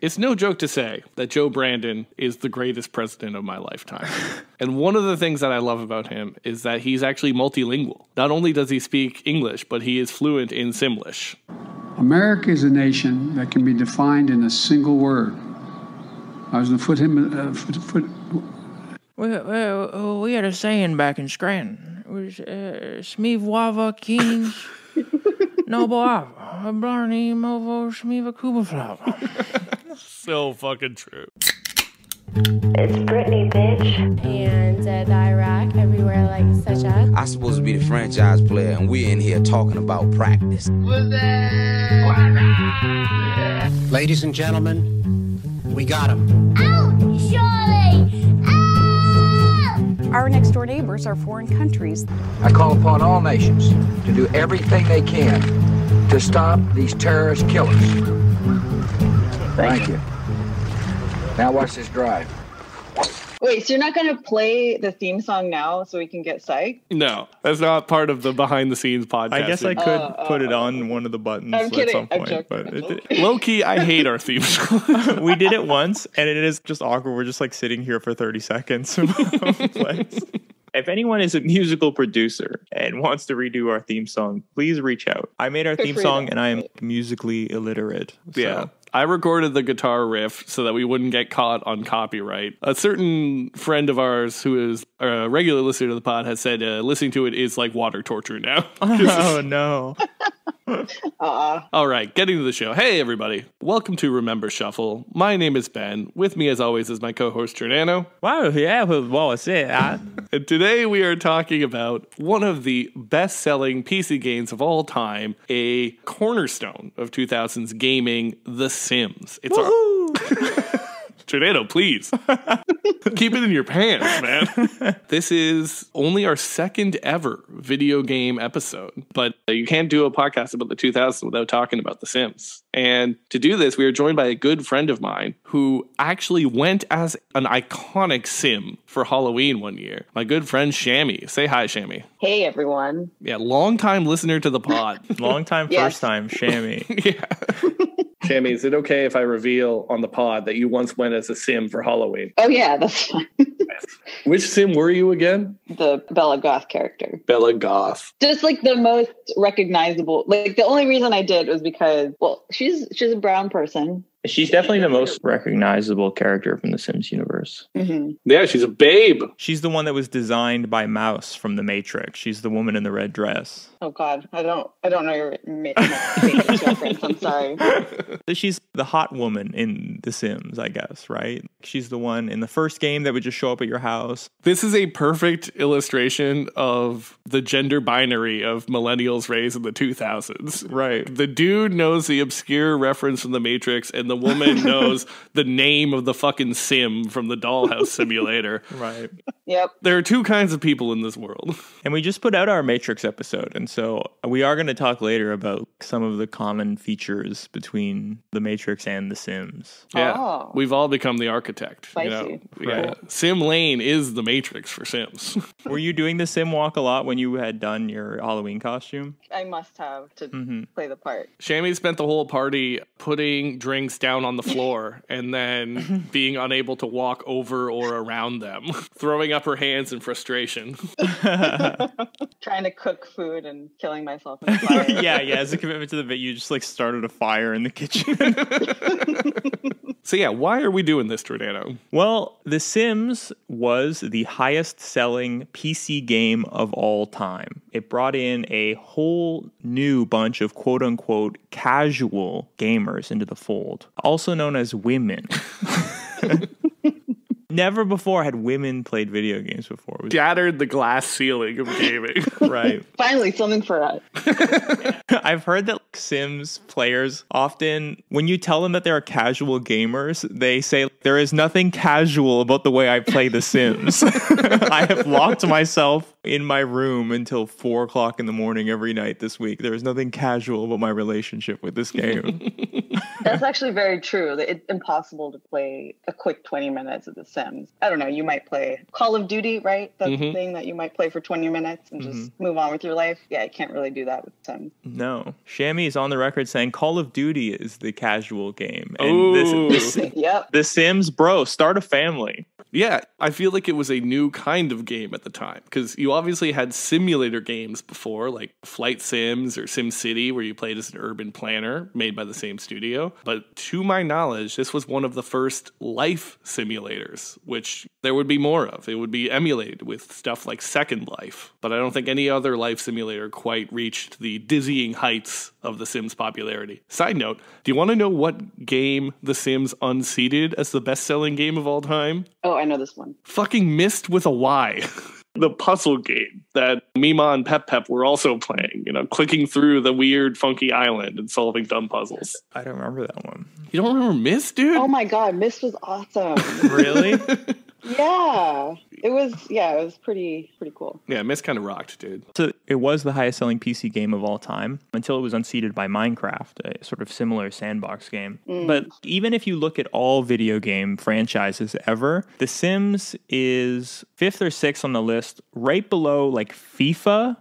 It's no joke to say that Joe Brandon is the greatest president of my lifetime. And one of the things that I love about him is that he's actually multilingual. Not only does he speak English, but he is fluent in simlish. America is a nation that can be defined in a single word. I was going to Well, we had a saying back in Scranton. It was Smeevwava Kings Noble Ava Blarney Movo Shmeva Kubaflava. So fucking true. It's Britney, bitch. And the Iraq, everywhere like such as. I'm supposed to be the franchise player, and we're in here talking about practice. Ladies and gentlemen, we got him. Out, Charlie! Out! Our next door neighbors are foreign countries. I call upon all nations to do everything they can to stop these terrorist killers. Thank you. Now watch this drive. Wait, so you're not going to play the theme song now so we can get psyched? No, that's not part of the behind the scenes podcast. I guess I could put it on one of the buttons I'm kidding. at some point. I'm But low key, I hate our theme song. we did it once, and it is just awkward. We're just like sitting here for 30 seconds. If anyone is a musical producer and wants to redo our theme song, please reach out. I made our theme song, and I am musically illiterate. So. Yeah. I recorded the guitar riff so that we wouldn't get caught on copyright. A certain friend of ours who is a regular listener to the pod has said listening to it is like water torture now. Oh, no. All right, getting to the show. Hey, everybody. Welcome to Remember Shuffle. My name is Ben. With me, as always, is my co-host, Giordano. Wow, yeah, well, it's it. And today we are talking about one of the best-selling PC games of all time, a cornerstone of 2000s gaming, The Sims. It's our... Giordano, please. Keep it in your pants, man. This is only our second ever video game episode, but you can't do a podcast about the 2000s without talking about The Sims. And to do this, we are joined by a good friend of mine who actually went as an iconic Sim for Halloween one year. My good friend Shammy. Say hi, Shammy. Hey, everyone. Yeah, long-time listener to the pod. Long-time, Yes. first-time, Shammy. Yeah. Shammy, is it okay if I reveal on the pod that you once went as a Sim for Halloween? Oh, yeah, that's fine. Which Sim were you again? The Bella Goth character. Bella Goth. Just like the most recognizable. Like the only reason I did was because, well, she's a brown person. She's definitely the most recognizable character from the Sims universe. Mm-hmm. Yeah, she's a babe. She's the one that was designed by Mouse from The Matrix. She's the woman in the red dress. Oh God, I don't know your Matrix reference. I'm sorry. She's the hot woman in The Sims, I guess, right? She's the one in the first game that would just show up at your house. This is a perfect illustration of the gender binary of millennials raised in the 2000s. Right. The dude knows the obscure reference from The Matrix, and the woman knows the name of the fucking Sim from the Dollhouse simulator. Right. Yep. There are two kinds of people in this world. And we just put out our Matrix episode, and so we are going to talk later about some of the common features between The Matrix and The Sims. Yeah. Oh. We've all become the architect. Spicy. Yeah. Sim Lane is the Matrix for Sims. Were you doing the Sim walk a lot when you had done your Halloween costume? I must have to play the part. Shammy spent the whole party putting drinks down on the floor and then being unable to walk over or around them, throwing up her hands in frustration. Trying to cook food and killing myself in the fire. yeah, as a commitment to the bit, you just like started a fire in the kitchen. So yeah, why are we doing this, Giordano? Well, The Sims was the highest selling PC game of all time. It brought in a whole new bunch of quote unquote casual gamers into the fold, also known as women. Never before had women played video games before. Shattered the glass ceiling of gaming. Right. Finally, something for us. I've heard that Sims players often, when you tell them that they're casual gamers, they say There is nothing casual about the way I play The Sims. I have locked myself in my room until 4 o'clock in the morning every night this week. There is nothing casual about my relationship with this game. That's actually very true. It's impossible to play a quick 20 minutes of The Sims. I don't know. You might play Call of Duty, right? That's the thing that you might play for 20 minutes and just move on with your life. Yeah, I can't really do that with Sims. No. Shammy is on the record saying Call of Duty is the casual game. And Yep. The Sims, bro, start a family. Yeah, I feel like it was a new kind of game at the time because you obviously had simulator games before, like Flight Sims or Sim City, where you played as an urban planner made by the same studio. But to my knowledge, this was one of the first life simulators, which there would be more of. It would be emulated with stuff like Second Life. But I don't think any other life simulator quite reached the dizzying heights of The Sims popularity. Side note, do you want to know what game The Sims unseated as the best-selling game of all time? Oh, I know this one. Fucking Mist with a Y. The puzzle game that Mima and Pep Pep were also playing, you know, clicking through the weird, funky island and solving dumb puzzles. I don't remember that one. You don't remember Mist, dude? Oh my God, Mist was awesome. Really? Yeah. It was pretty cool. Yeah, Mist kind of rocked, dude. So it was the highest selling PC game of all time until it was unseated by Minecraft, a sort of similar sandbox game. But even if you look at all video game franchises ever, The Sims is 5th or 6th on the list, right below like FIFA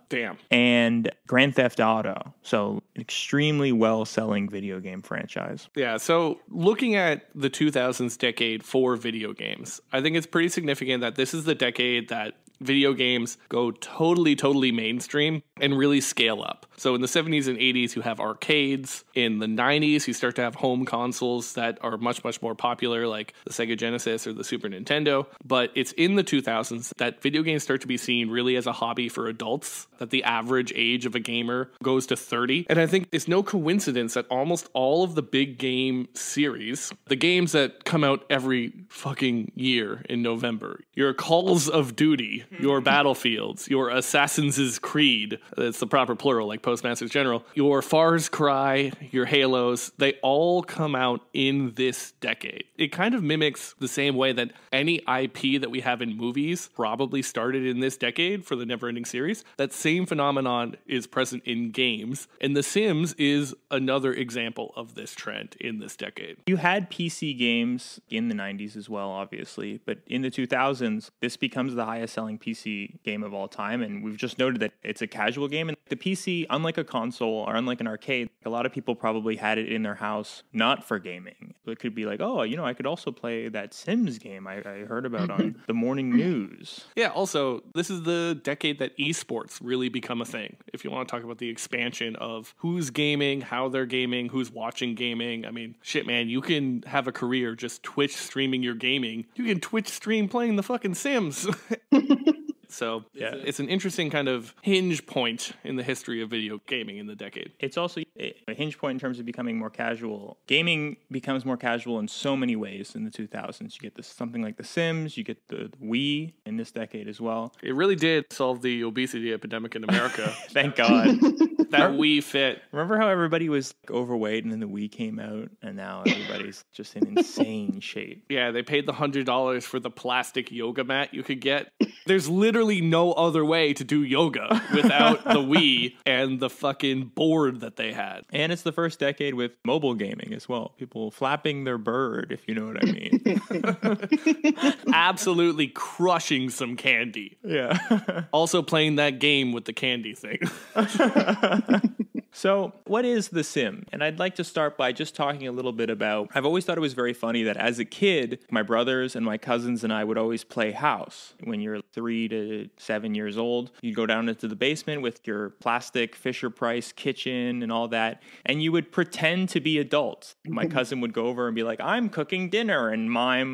and Grand Theft Auto. So an extremely well-selling video game franchise. Yeah, so looking at the 2000s decade for video games, I think it's pretty significant that this is the decade that video games go totally mainstream and really scale up. So in the 70s and 80s, you have arcades. In the 90s, you start to have home consoles that are much more popular, like the Sega Genesis or the Super Nintendo. But it's in the 2000s that video games start to be seen really as a hobby for adults, that the average age of a gamer goes to 30. And I think it's no coincidence that almost all of the big game series, the games that come out every fucking year in November, your Calls of Duty, your Battlefields, your Assassin's Creed, that's the proper plural, like Postmasters General, your Far Cry, your Halos, they all come out in this decade. It kind of mimics the same way that any IP that we have in movies probably started in this decade for the Neverending series. That same phenomenon is present in games, and The Sims is another example of this trend in this decade. You had PC games in the 90s as well, obviously, but in the 2000s, this becomes the highest selling PC game of all time, and we've just noted that it's a casual game. And the PC, unlike a console or unlike an arcade, a lot of people probably had it in their house not for gaming. It could be like, oh, you know, I could also play that Sims game I heard about on the morning news. Yeah, also, this is the decade that esports really become a thing. If you want to talk about the expansion of who's gaming, how they're gaming, who's watching gaming. I mean, shit, man, you can have a career just Twitch streaming your gaming. You can Twitch stream playing the fucking Sims. So, yeah, it's an interesting kind of hinge point in the history of video gaming in the decade. It's also a hinge point in terms of becoming more casual. Gaming becomes more casual in so many ways in the 2000s. You get something like The Sims, you get the Wii in this decade as well. It really did solve the obesity epidemic in America. Thank God. That Wii Fit. Remember how everybody was overweight and then the Wii came out and now everybody's just in insane shape? Yeah, they paid the $100 for the plastic yoga mat you could get. There's literally no other way to do yoga without the Wii and the fucking board that they had. And it's the first decade with mobile gaming as well. People flapping their bird, if you know what I mean. Absolutely crushing some candy. Yeah. Also playing that game with the candy thing. So, what is The Sim? And I'd like to start by just talking a little bit about, I've always thought it was very funny that as a kid, my brothers and my cousins and I would always play house. When you're 3 to 7 years old, you'd go down into the basement with your plastic Fisher-Price kitchen and all that, and you would pretend to be adults. My cousin would go over and be like, I'm cooking dinner, and mime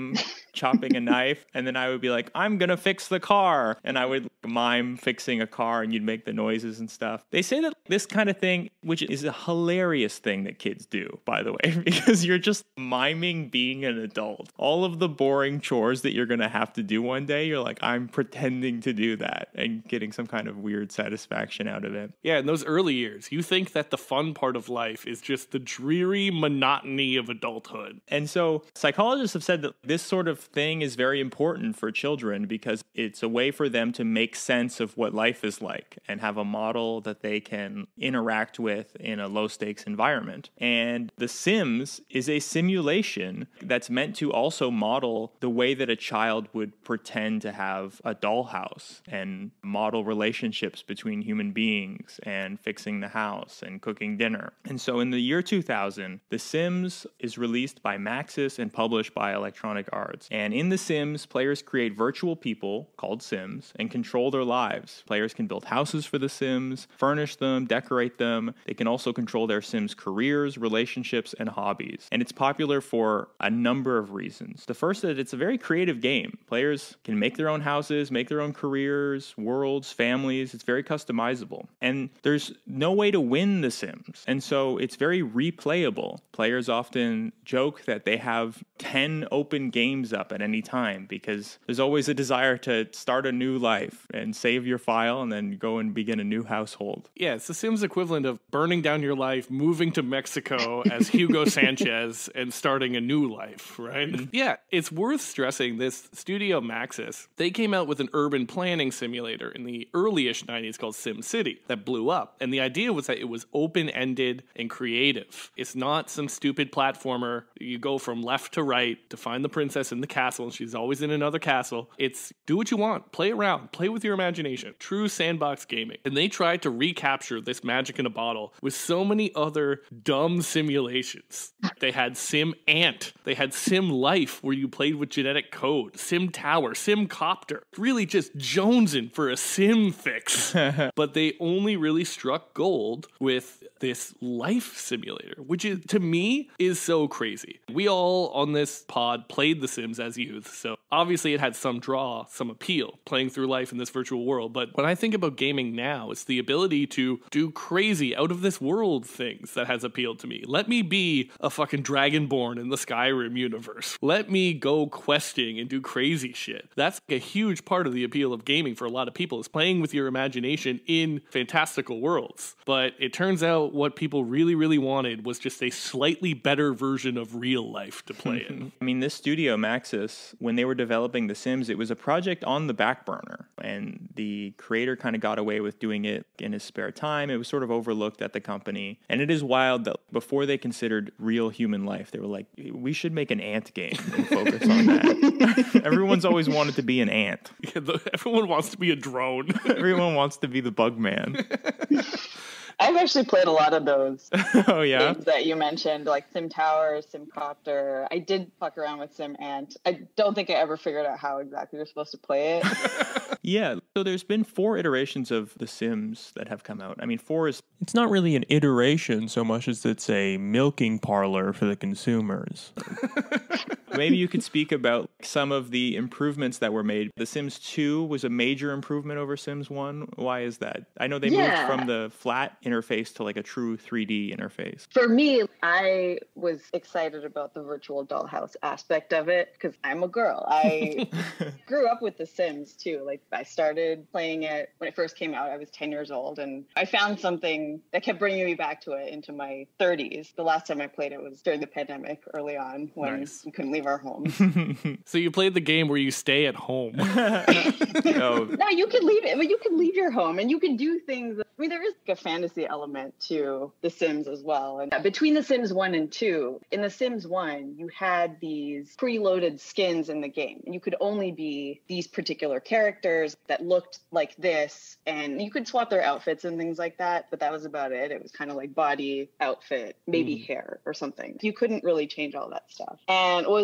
chopping a knife, and then I would be like, I'm gonna fix the car, and I would mime fixing a car, and you'd make the noises and stuff. They say that this kind of thing, which is a hilarious thing that kids do, by the way, because you're just miming being an adult. All of the boring chores that you're gonna have to do one day, you're like, I'm pretending to do that and getting some kind of weird satisfaction out of it. Yeah, in those early years, you think that the fun part of life is just the dreary monotony of adulthood. And so psychologists have said that this sort of thing is very important for children because it's a way for them to make sense of what life is like and have a model that they can interact with in a low-stakes environment. And The Sims is a simulation that's meant to also model the way that a child would pretend to have a dollhouse and model relationships between human beings and fixing the house and cooking dinner. And so in the year 2000, The Sims is released by Maxis and published by Electronic Arts. And in The Sims, players create virtual people called Sims and control their lives. Players can build houses for the Sims, furnish them, decorate them. They can also control their Sims' careers, relationships, and hobbies. And it's popular for a number of reasons. The first is that it's a very creative game. Players can make their own houses, make their own careers, worlds, families. It's very customizable. And there's no way to win The Sims. And so it's very replayable. Players often joke that they have 10 open games up at any time because there's always a desire to start a new life and save your file and then go and begin a new household. Yeah, it's The Sims equivalent of burning down your life, moving to Mexico as Hugo Sanchez, and starting a new life, right? Yeah, it's worth stressing this studio Maxis, they came out with an urban planning simulator in the early-ish 90s called SimCity that blew up. And the idea was that it was open-ended and creative. It's not some stupid platformer. You go from left to right to find the princess in the castle, and she's always in another castle. It's do what you want, play around, play with your imagination. True sandbox gaming. And they tried to recapture this magic in a bottle with so many other dumb simulations. They had Sim Ant. They had Sim Life, where you played with genetic code. Sim Tower, Sim Copter. Really just jonesing for a sim fix. But they only really struck gold with this life simulator, which is, to me, is so crazy. We all on this pod played The Sims as youth, so obviously it had some draw, some appeal, playing through life in this virtual world. But when I think about gaming now, it's the ability to do crazy, out of this world things that has appealed to me. Let me be a fucking dragonborn in the Skyrim universe. Let me go questing and do crazy shit. That's a huge part of the appeal of gaming for a lot of people, is playing with your imagination in fantastical worlds. But it turns out what people really, really wanted was just a slightly better version of real life to play in. I mean, this studio, Maxis, when they were developing The Sims, it was a project on the back burner, and the creator kind of got away with doing it in his spare time. It was sort of overlooked at the company. And it is wild that before they considered real human life, they were like, we should make an ant game and focus on that. Everyone's always wanted to be an ant. Yeah, everyone wants to be a drone. Everyone wants to be the bug man. I've actually played a lot of those oh, yeah? games that you mentioned, like Sim Tower, Sim Copter. I did fuck around with Sim Ant. I don't think I ever figured out how exactly you're supposed to play it. Yeah, so there's been 4 iterations of The Sims that have come out. I mean, 4 is... It's not really an iteration so much as it's a milking parlor for the consumers. Maybe you could speak about some of the improvements that were made. The Sims 2 was a major improvement over Sims 1. Why is that? I know they moved from the flat interface to like a true 3D interface. For me, I was excited about the virtual dollhouse aspect of it because I'm a girl. I grew up with The Sims too. Like I started playing it when it first came out. I was 10 years old, and I found something that kept bringing me back to it into my 30s. The last time I played it was during the pandemic early on when we couldn't leave our homes. So you played the game where you stay at home. No, you can leave it. I mean, you can leave your home and you can do things. I mean, there is like a fantasy element to The Sims as well. And between The Sims 1 and 2, in The Sims 1, you had these preloaded skins in the game. And you could only be these particular characters that looked like this. And you could swap their outfits and things like that. But that was about it. It was kind of like body, outfit, maybe hair or something. You couldn't really change all that stuff. And what was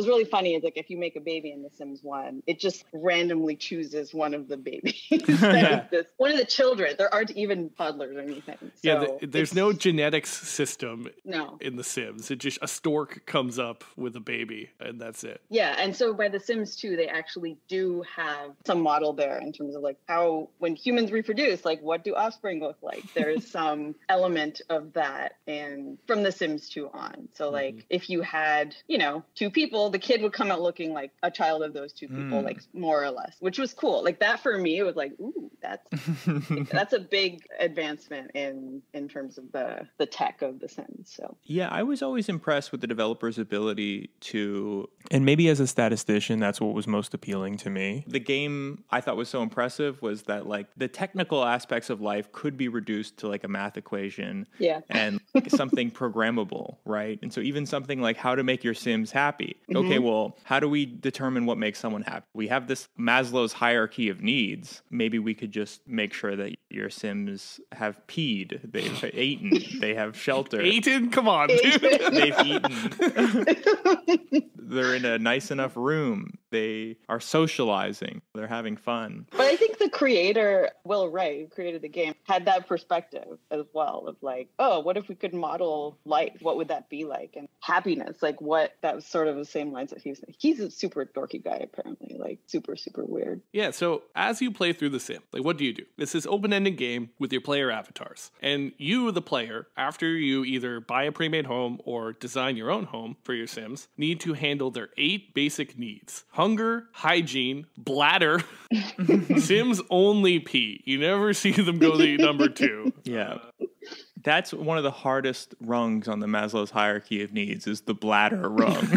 was really funny is like if you make a baby in The Sims 1, it just randomly chooses one of the babies. One of the children. There aren't even toddlers or anything. So there's no genetics system no. in The Sims. It just, a stork comes up with a baby and that's it. Yeah, and so by The Sims 2, they actually do have some model there in terms of like how, when humans reproduce, like what do offspring look like? There's some element of that and from The Sims 2 on. So like if you had, you know, two people, the kid would come out looking like a child of those two people, like more or less, which was cool. Like that for me, it was like, ooh, that's a big advancement in terms of the tech of The Sims. So yeah, I was always impressed with the developer's ability to, and maybe as a statistician, that's what was most appealing to me. The game I thought was so impressive was that like the technical aspects of life could be reduced to like a math equation and something programmable, right? And so even something like how to make your Sims happy. Okay, well, how do we determine what makes someone happy? We have this Maslow's hierarchy of needs. Maybe we could just make sure that your Sims have peed, they've eaten, they have shelter. Eaten? Come on, dude. They've eaten. They're in a nice enough room. They are socializing. They're having fun. But I think the creator, Will Wright, who created the game, had that perspective as well of like, oh, what if we could model life? What would that be like? And happiness, like what, that was sort of the same lines that he's a super dorky guy, apparently, like super, super weird. Yeah, so as you play through The Sim, like what do? This is open-ended game with your player avatars. And you, the player, after you either buy a pre-made home or design your own home for your Sims, need to handle their 8 basic needs. Hunger, hygiene, bladder. Sims only pee. You never see them go to number 2. Yeah. That's one of the hardest rungs on the Maslow's hierarchy of needs is the bladder rung.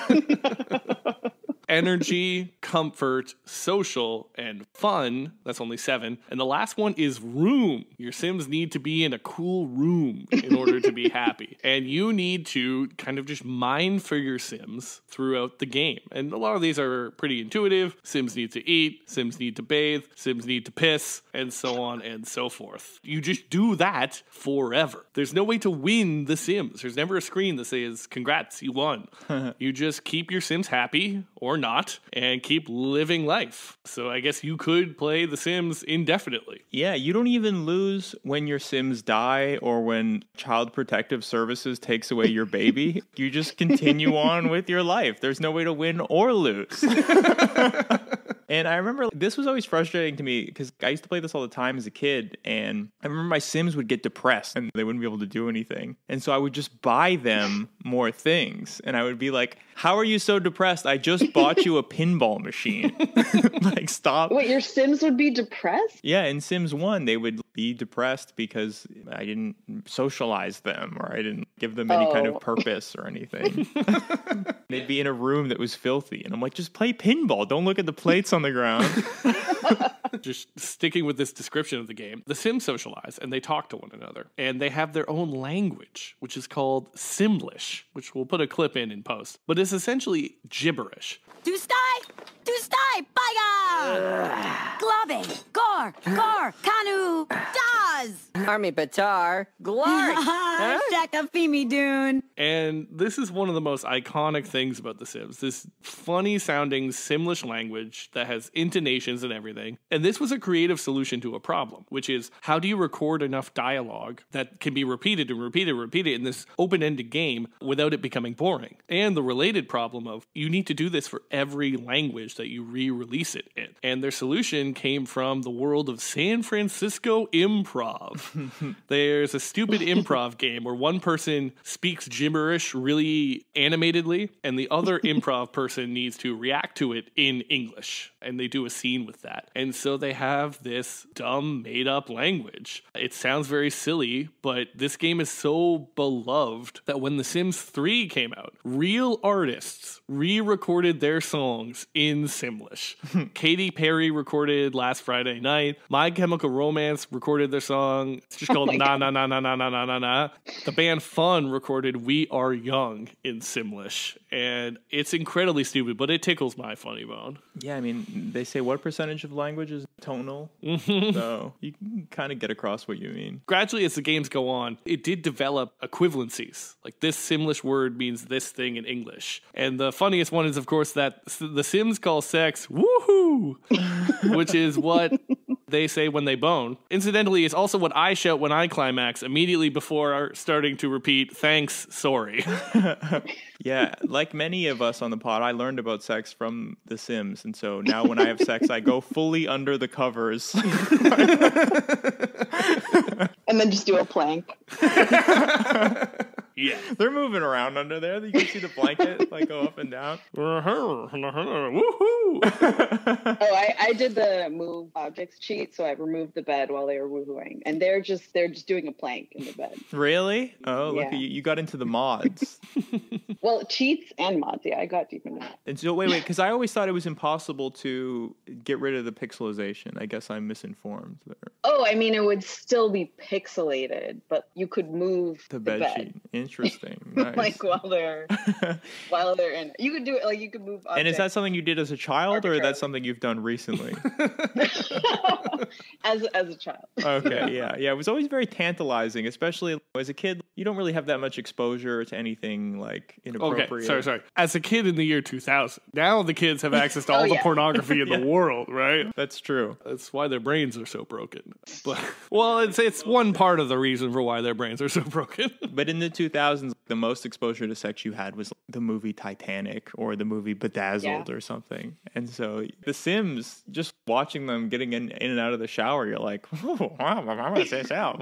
Energy, comfort, social, and fun. That's only 7. And the last one is room. Your Sims need to be in a cool room in order to be happy. And you need to kind of just mine for your Sims throughout the game. And a lot of these are pretty intuitive. Sims need to eat, Sims need to bathe, Sims need to piss, and so on and so forth. You just do that forever. There's no way to win The Sims. There's never a screen that says, congrats, you won. You just keep your Sims happy or not and keep living life. So I guess you could play The Sims indefinitely. Yeah, you don't even lose when your Sims die or when Child Protective Services takes away your baby. You just continue on with your life. There's no way to win or lose. And I remember this was always frustrating to me because I used to play this all the time as a kid. And I remember my Sims would get depressed and they wouldn't be able to do anything. And so I would just buy them more things. And I would be like, how are you so depressed? I just bought you a pinball machine. Like, stop. Wait, your Sims would be depressed? Yeah, in Sims 1, they would be depressed because I didn't socialize them or I didn't give them any kind of purpose or anything. They'd be in a room that was filthy. And I'm like, just play pinball. Don't look at the plates on the ground. Just sticking with this description of the game, the Sims socialize and they talk to one another. And they have their own language, which is called simlish, which we'll put a clip in post. But it's essentially gibberish. Dustai, Baiga! Glove, Gor, Kanu, Daz! Army Batar, Glark! Shakafimi Dune! And this is one of the most iconic things about The Sims. This funny sounding Simlish language that has intonations and everything. And this was a creative solution to a problem, which is how do you record enough dialogue that can be repeated and repeated and repeated in this open-ended game without it becoming boring? And the related problem of you need to do this for every language that you re-release it in. And their solution came from the world of San Francisco improv. There's a stupid improv game where one person speaks gibberish really animatedly and the other improv person needs to react to it in English. And they do a scene with that. And so they have this dumb made-up language. It sounds very silly, but this game is so beloved that when The Sims 3 came out, real artists re-recorded their songs in Simlish. Katy Perry recorded Last Friday Night. My Chemical Romance recorded their song song. It's just called Na Na Na Na Na Na Na Na Na. The band Fun recorded We Are Young in simlish, and it's incredibly stupid, but it tickles my funny bone. Yeah, I mean, they say what percentage of language is tonal? So you can kind of get across what you mean. Gradually, as the games go on, it did develop equivalencies. Like this simlish word means this thing in English. And the funniest one is, of course, that the Sims call sex woohoo, which is what they say when they bone. Incidentally, it's also what I shout when I climax immediately before starting to repeat, thanks, sorry. Yeah, like many of us on the pod, I learned about sex from The Sims. And so now when I have sex, I go fully under the covers. And then just do a plank. Yeah. They're moving around under there. You can see the blanket like go up and down. Woohoo! Oh, I did the move objects cheat, so I removed the bed while they were woohooing. And they're just doing a plank in the bed. Really? Oh, look, you got into the mods. Well, cheats and mods, yeah, I got deep into that. And so wait, because I always thought it was impossible to get rid of the pixelization. I guess I'm misinformed there. Oh, I mean, it would still be pixelated, but you could move the bed. Sheet. Interesting. Nice. Like while they're in. You could do it like you could move objects. And is that something you did as a child, or that's something you've done recently? as a child. Okay, yeah. It was always very tantalizing, especially as a kid. You don't really have that much exposure to anything like inappropriate. Okay, sorry. As a kid in the year 2000, now the kids have access to all the pornography in the world, right? That's true. That's why their brains are so broken. But well, it's one part of the reason for why their brains are so broken. But in the 2000s, the most exposure to sex you had was the movie Titanic or the movie Bedazzled or something. And so The Sims, just watching them getting in and out of the shower, you're like, oh, I'm going to say this out.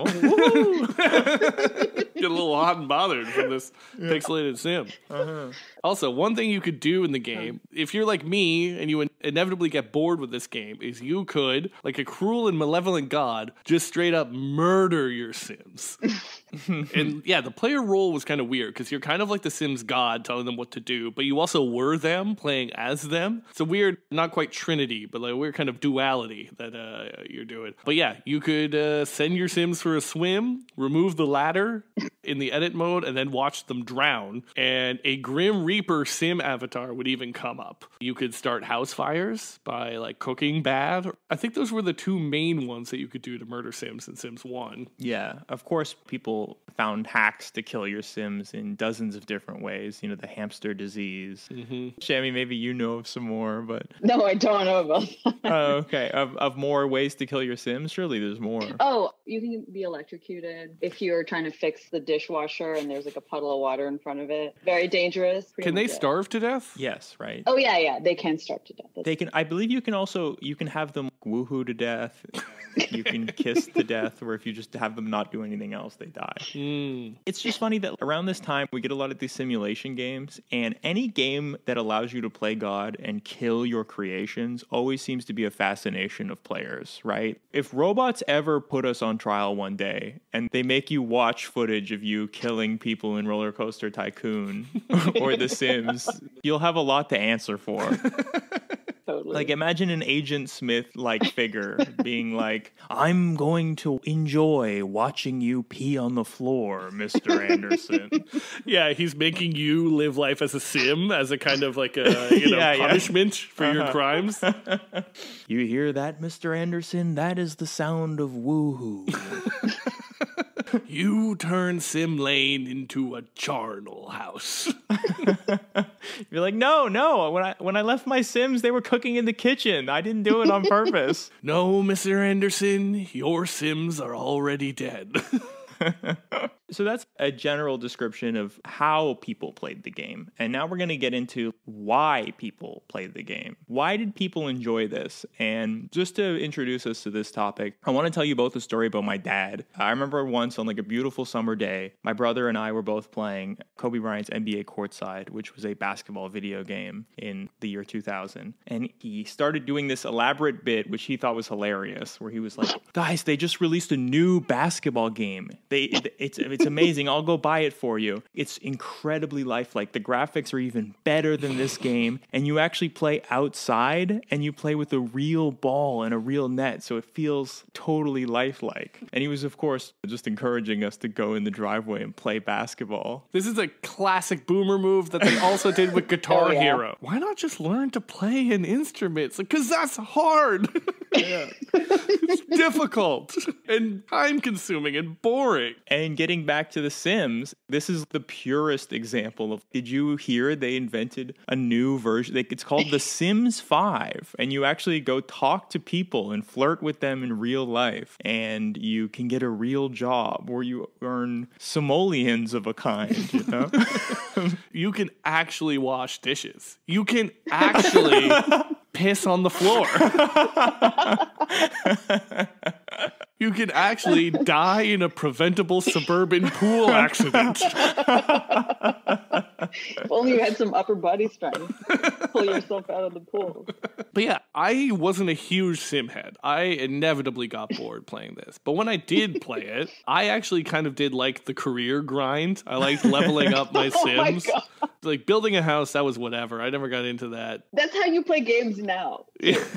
Get a little hot and bothered from this pixelated Sim. Also, one thing you could do in the game, if you're like me and you inevitably get bored with this game, is you could, like a cruel and malevolent god, just straight up murder your Sims. And yeah, the player role was kind of weird because you're kind of like the Sims god telling them what to do, but you also were them playing as them. It's a weird, not quite trinity, but like a weird kind of duality that you're doing. But yeah, you could send your Sims for a swim, remove the ladder in the edit mode, and then watch them drown. And a Grim Reaper Sim avatar would even come up. You could start house fires by like cooking bad. I think those were the two main ones that you could do to murder Sims in Sims 1. Yeah, of course, people found hacks to kill your Sims in dozens of different ways. You know, the hamster disease. Shammy, maybe you know of some more, but... No, I don't know about that. Oh, okay. Of more ways to kill your Sims? Surely there's more. Oh, you can be electrocuted if you're trying to fix the dishwasher and there's like a puddle of water in front of it. Very dangerous. Can they starve to death? Yes, right. Oh, yeah. They can starve to death. They can. I believe you can have them woohoo to death. You can kiss to death, or if you just have them not do anything else, they die. It's just funny that around this time, we get a lot of these simulation games, and any game that allows you to play God and kill your creations always seems to be a fascination of players, right? If robots ever put us on trial one day, and they make you watch footage of you killing people in Roller Coaster Tycoon or The Sims, you'll have a lot to answer for. Totally. Like, imagine an Agent Smith-like figure being like, I'm going to enjoy watching you pee on the floor, Mr. Anderson. Yeah, he's making you live life as a Sim, as a kind of like a punishment for your crimes. You hear that, Mr. Anderson? That is the sound of woohoo. You turn Sim Lane into a charnel house. You're like, no. When I left my Sims, they were cooking in the kitchen. I didn't do it on purpose. No, Mr. Anderson, your Sims are already dead. So that's a general description of how people played the game. And now we're going to get into why people played the game. Why did people enjoy this? And just to introduce us to this topic, I want to tell you both a story about my dad. I remember once on like a beautiful summer day, my brother and I were both playing Kobe Bryant's NBA Courtside, which was a basketball video game in the year 2000. And he started doing this elaborate bit, which he thought was hilarious, where he was like, guys, they just released a new basketball game. It's It's amazing. I'll go buy it for you. It's incredibly lifelike. The graphics are even better than this game. And you actually play outside and you play with a real ball and a real net. So it feels totally lifelike. And he was, of course, just encouraging us to go in the driveway and play basketball. This is a classic boomer move that they also did with Guitar Hero. Why not just learn to play an instrument? Because that's hard. It's difficult and time consuming and boring. And getting back to The Sims, this is the purest example of, did you hear they invented a new version? It's called The Sims 5. And you actually go talk to people and flirt with them in real life. And you can get a real job where you earn simoleons of a kind, you know? You can actually wash dishes. You can actually piss on the floor. You can actually die in a preventable suburban pool accident. If only you had some upper body strength. Pull yourself out of the pool. But yeah, I wasn't a huge sim head. I inevitably got bored playing this. But when I did play it, I actually kind of did like the career grind. I liked leveling up my Sims. Like building a house, that was whatever. I never got into that. That's how you play games now.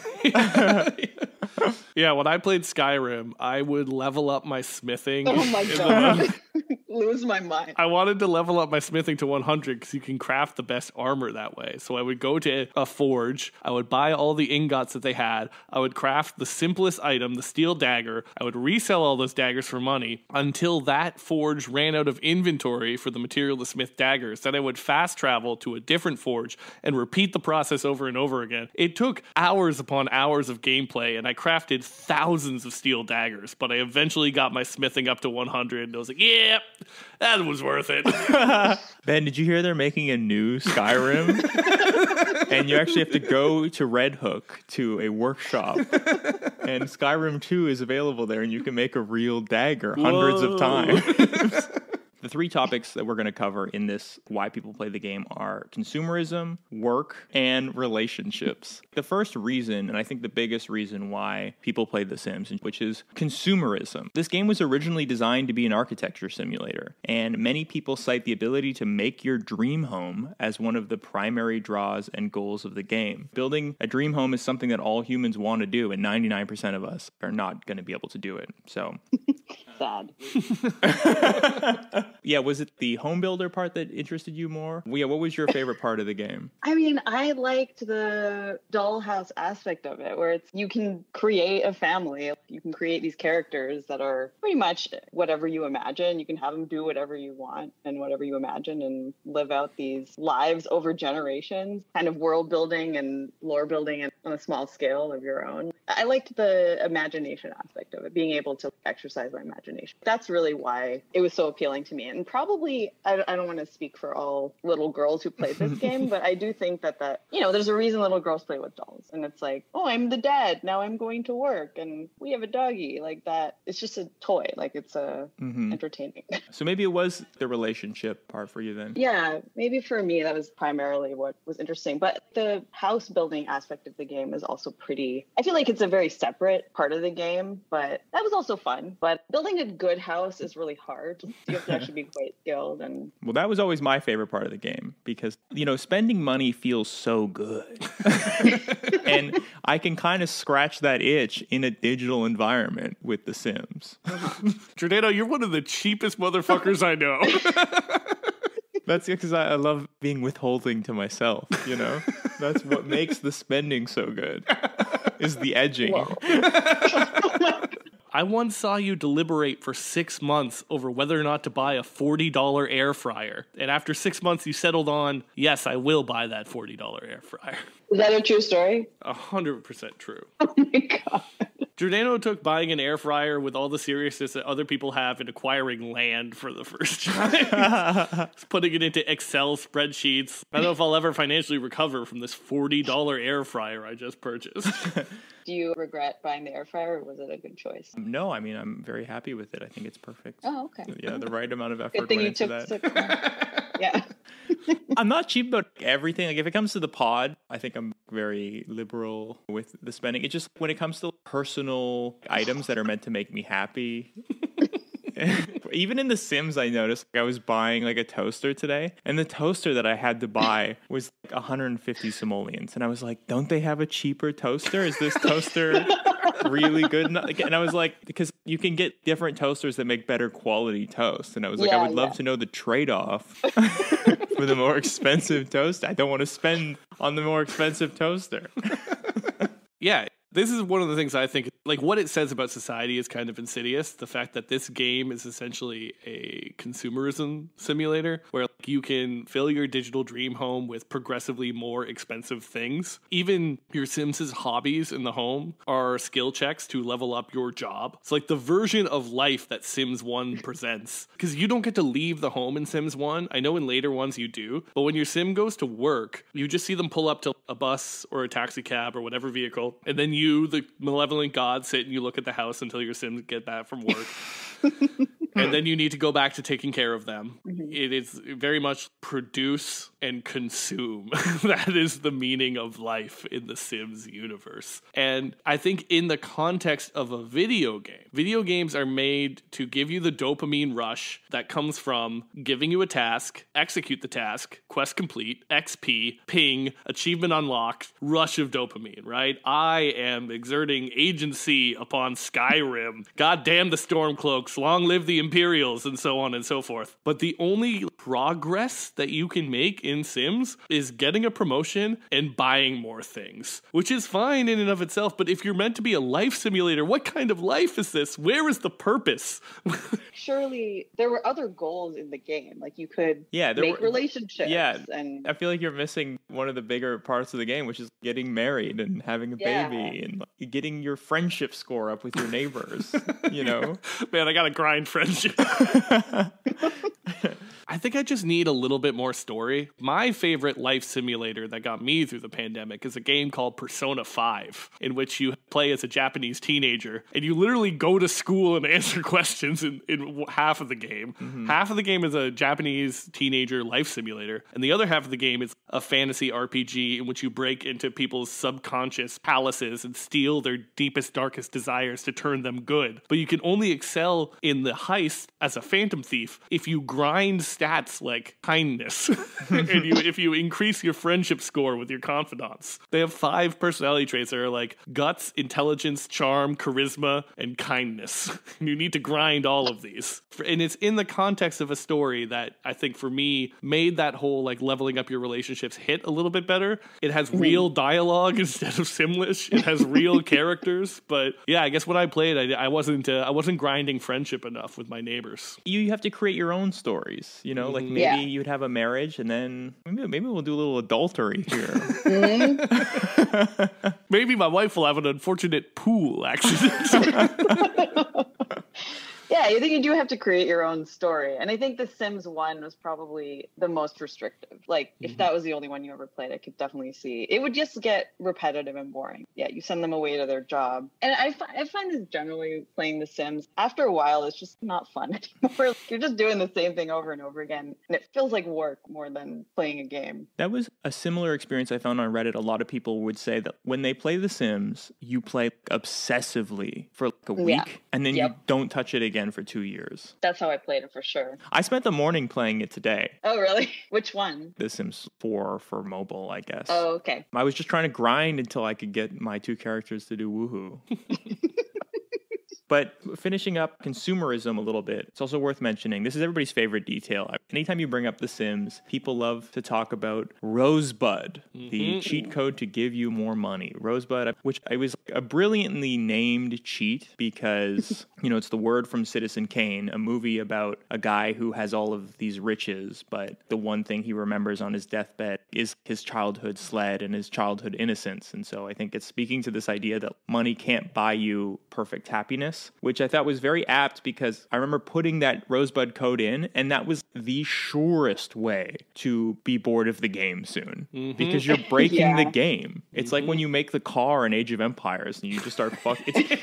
Yeah, when I played Skyrim, I would level up my smithing. Oh my god. Lose my mind. I wanted to level up my smithing to 100 because you can craft the best armor that way. So I would go to a forge. I would buy all the ingots that they had. I would craft the simplest item, the steel dagger. I would resell all those daggers for money until that forge ran out of inventory for the material to smith daggers. Then I would fast travel to a different forge and repeat the process over and over again. It took hours upon hours of gameplay, and I crafted thousands of steel daggers, but I eventually got my smithing up to 100, and I was like, yeah, that was worth it. Ben, did you hear they're making a new Skyrim? And you actually have to go to Red Hook to a workshop. And Skyrim 2 is available there, and you can make a real dagger hundreds of times. The three topics that we're going to cover in this Why People Play the Game are consumerism, work, and relationships. The first reason, and I think the biggest reason why people play The Sims, which is consumerism. This game was originally designed to be an architecture simulator, and many people cite the ability to make your dream home as one of the primary draws and goals of the game. Building a dream home is something that all humans want to do, and 99% of us are not going to be able to do it. So... Sad. Yeah, was it the home builder part that interested you more? Yeah, what was your favorite part of the game? I mean, I liked the dollhouse aspect of it, where it's you can create a family. You can create these characters that are pretty much whatever you imagine. You can have them do whatever you want and whatever you imagine and live out these lives over generations, kind of world building and lore building on a small scale of your own. I liked the imagination aspect of it, being able to exercise my imagination. That's really why it was so appealing to me. And probably, I don't want to speak for all little girls who play this game, but I do think that, there's a reason little girls play with dolls. And it's like, oh, I'm the dad. Now I'm going to work and we have a doggy like that. It's just a toy. Like it's entertaining. So maybe it was the relationship part for you then. Yeah, maybe for me, that was primarily what was interesting. But the house building aspect of the game is also I feel like it's a very separate part of the game, but that was also fun. But building a good house is really hard. You have to actually be quite skilled. Well, that was always my favorite part of the game because, spending money feels so good. And I can kind of scratch that itch in a digital environment with The Sims. Giordano, you're one of the cheapest motherfuckers I know. That's because I love being withholding to myself, That's what makes the spending so good, is the edging. I once saw you deliberate for 6 months over whether or not to buy a $40 air fryer. And after 6 months, you settled on, yes, I will buy that $40 air fryer. Is that a true story? 100% true. Oh my God. Giordano took buying an air fryer with all the seriousness that other people have in acquiring land for the first time. He's putting it into Excel spreadsheets. I don't know if I'll ever financially recover from this $40 air fryer I just purchased. Do you regret buying the air fryer, or was it a good choice? No, I mean, I'm very happy with it. I think it's perfect. Oh, okay. Yeah, the right amount of effort Good thing went you into took that. Yeah. I'm not cheap about everything. Like if it comes to the pod, I think I'm very liberal with the spending. It just, when it comes to personal items that are meant to make me happy, Even in The Sims, I noticed I was buying like a toaster today, and the toaster that I had to buy was like 150 simoleons. And I was like, don't they have a cheaper toaster? Is this toaster really good? And I was like, because you can get different toasters that make better quality toast. And I was like, I would love to know the trade-off for the more expensive toast. I don't want to spend on the more expensive toaster. Yeah. This is one of the things I think, like, what it says about society is kind of insidious. The fact that this game is essentially a consumerism simulator where like, you can fill your digital dream home with progressively more expensive things. Even your Sims' hobbies in the home are skill checks to level up your job. It's like the version of life that Sims 1 presents. Because you don't get to leave the home in Sims 1. I know in later ones you do. But when your Sim goes to work, you just see them pull up to a bus or a taxi cab or whatever vehicle. And then you, the malevolent god, sit and you look at the house until your Sims get back from work. And then you need to go back to taking care of them. Mm-hmm. It is very much produce and consume. That is the meaning of life in the Sims universe. And I think in the context of a video games are made to give you the dopamine rush that comes from giving you a task, execute the task, quest complete, XP, ping, achievement unlocked, rush of dopamine, right? I am exerting agency upon Skyrim. God damn the Stormcloaks, long live the Imperials, and so on and so forth. But the only progress that you can make in Sims is getting a promotion and buying more things, which is fine in and of itself. But if you're meant to be a life simulator, what kind of life is this? Where is the purpose? Surely there were other goals in the game. Like you could make relationships. Yeah, and I feel like you're missing one of the bigger parts of the game, which is getting married and having a baby and getting your friendship score up with your neighbors. You know, man, I gotta grind friendship. I think I just need a little bit more story. My favorite life simulator that got me through the pandemic is a game called Persona 5, in which you play as a Japanese teenager, and you literally go to school and answer questions in half of the game. Mm-hmm. Half of the game is a Japanese teenager life simulator, and the other half of the game is a fantasy RPG in which you break into people's subconscious palaces and steal their deepest, darkest desires to turn them good. But you can only excel in the heist as a phantom thief if you grind stats like kindness and if you increase your friendship score with your confidants. They have 5 personality traits that are like guts, intelligence, charm, charisma, and kindness. You need to grind all of these. And it's in the context of a story that I think for me made that whole like leveling up your relationships hit a little bit better. It has real dialogue instead of simlish. It has real characters. But yeah, I guess when I played, I wasn't grinding friendship enough with my neighbors. You have to create your own stories. You know, like maybe you'd have a marriage and then maybe we'll do a little adultery here. Maybe my wife will have an unfortunate pool accident. Yeah, I think you do have to create your own story. And I think The Sims 1 was probably the most restrictive. Like, if that was the only one you ever played, I could definitely see. It would just get repetitive and boring. Yeah, you send them away to their job. And I find this generally playing The Sims, after a while, it's just not fun anymore. You're just doing the same thing over and over again. And it feels like work more than playing a game. That was a similar experience I found on Reddit. A lot of people would say that when they play The Sims, you play obsessively for like a week, and then you don't touch it again for 2 years. That's how I played it for sure. I spent the morning playing it today. Oh, really? Which one? The Sims 4 for mobile, I guess. Oh, okay. I was just trying to grind until I could get my 2 characters to do woohoo. But finishing up consumerism a little bit, it's also worth mentioning, this is everybody's favorite detail. Anytime you bring up The Sims, people love to talk about Rosebud, the cheat code to give you more money. Rosebud, which it was a brilliantly named cheat because, you know, it's the word from Citizen Kane, a movie about a guy who has all of these riches, but the one thing he remembers on his deathbed is his childhood sled and his childhood innocence. And so I think it's speaking to this idea that money can't buy you perfect happiness, which I thought was very apt because I remember putting that Rosebud code in, and that was the surest way to be bored of the game soon because you're breaking the game. It's like when you make the car in Age of Empires and you just start fucking.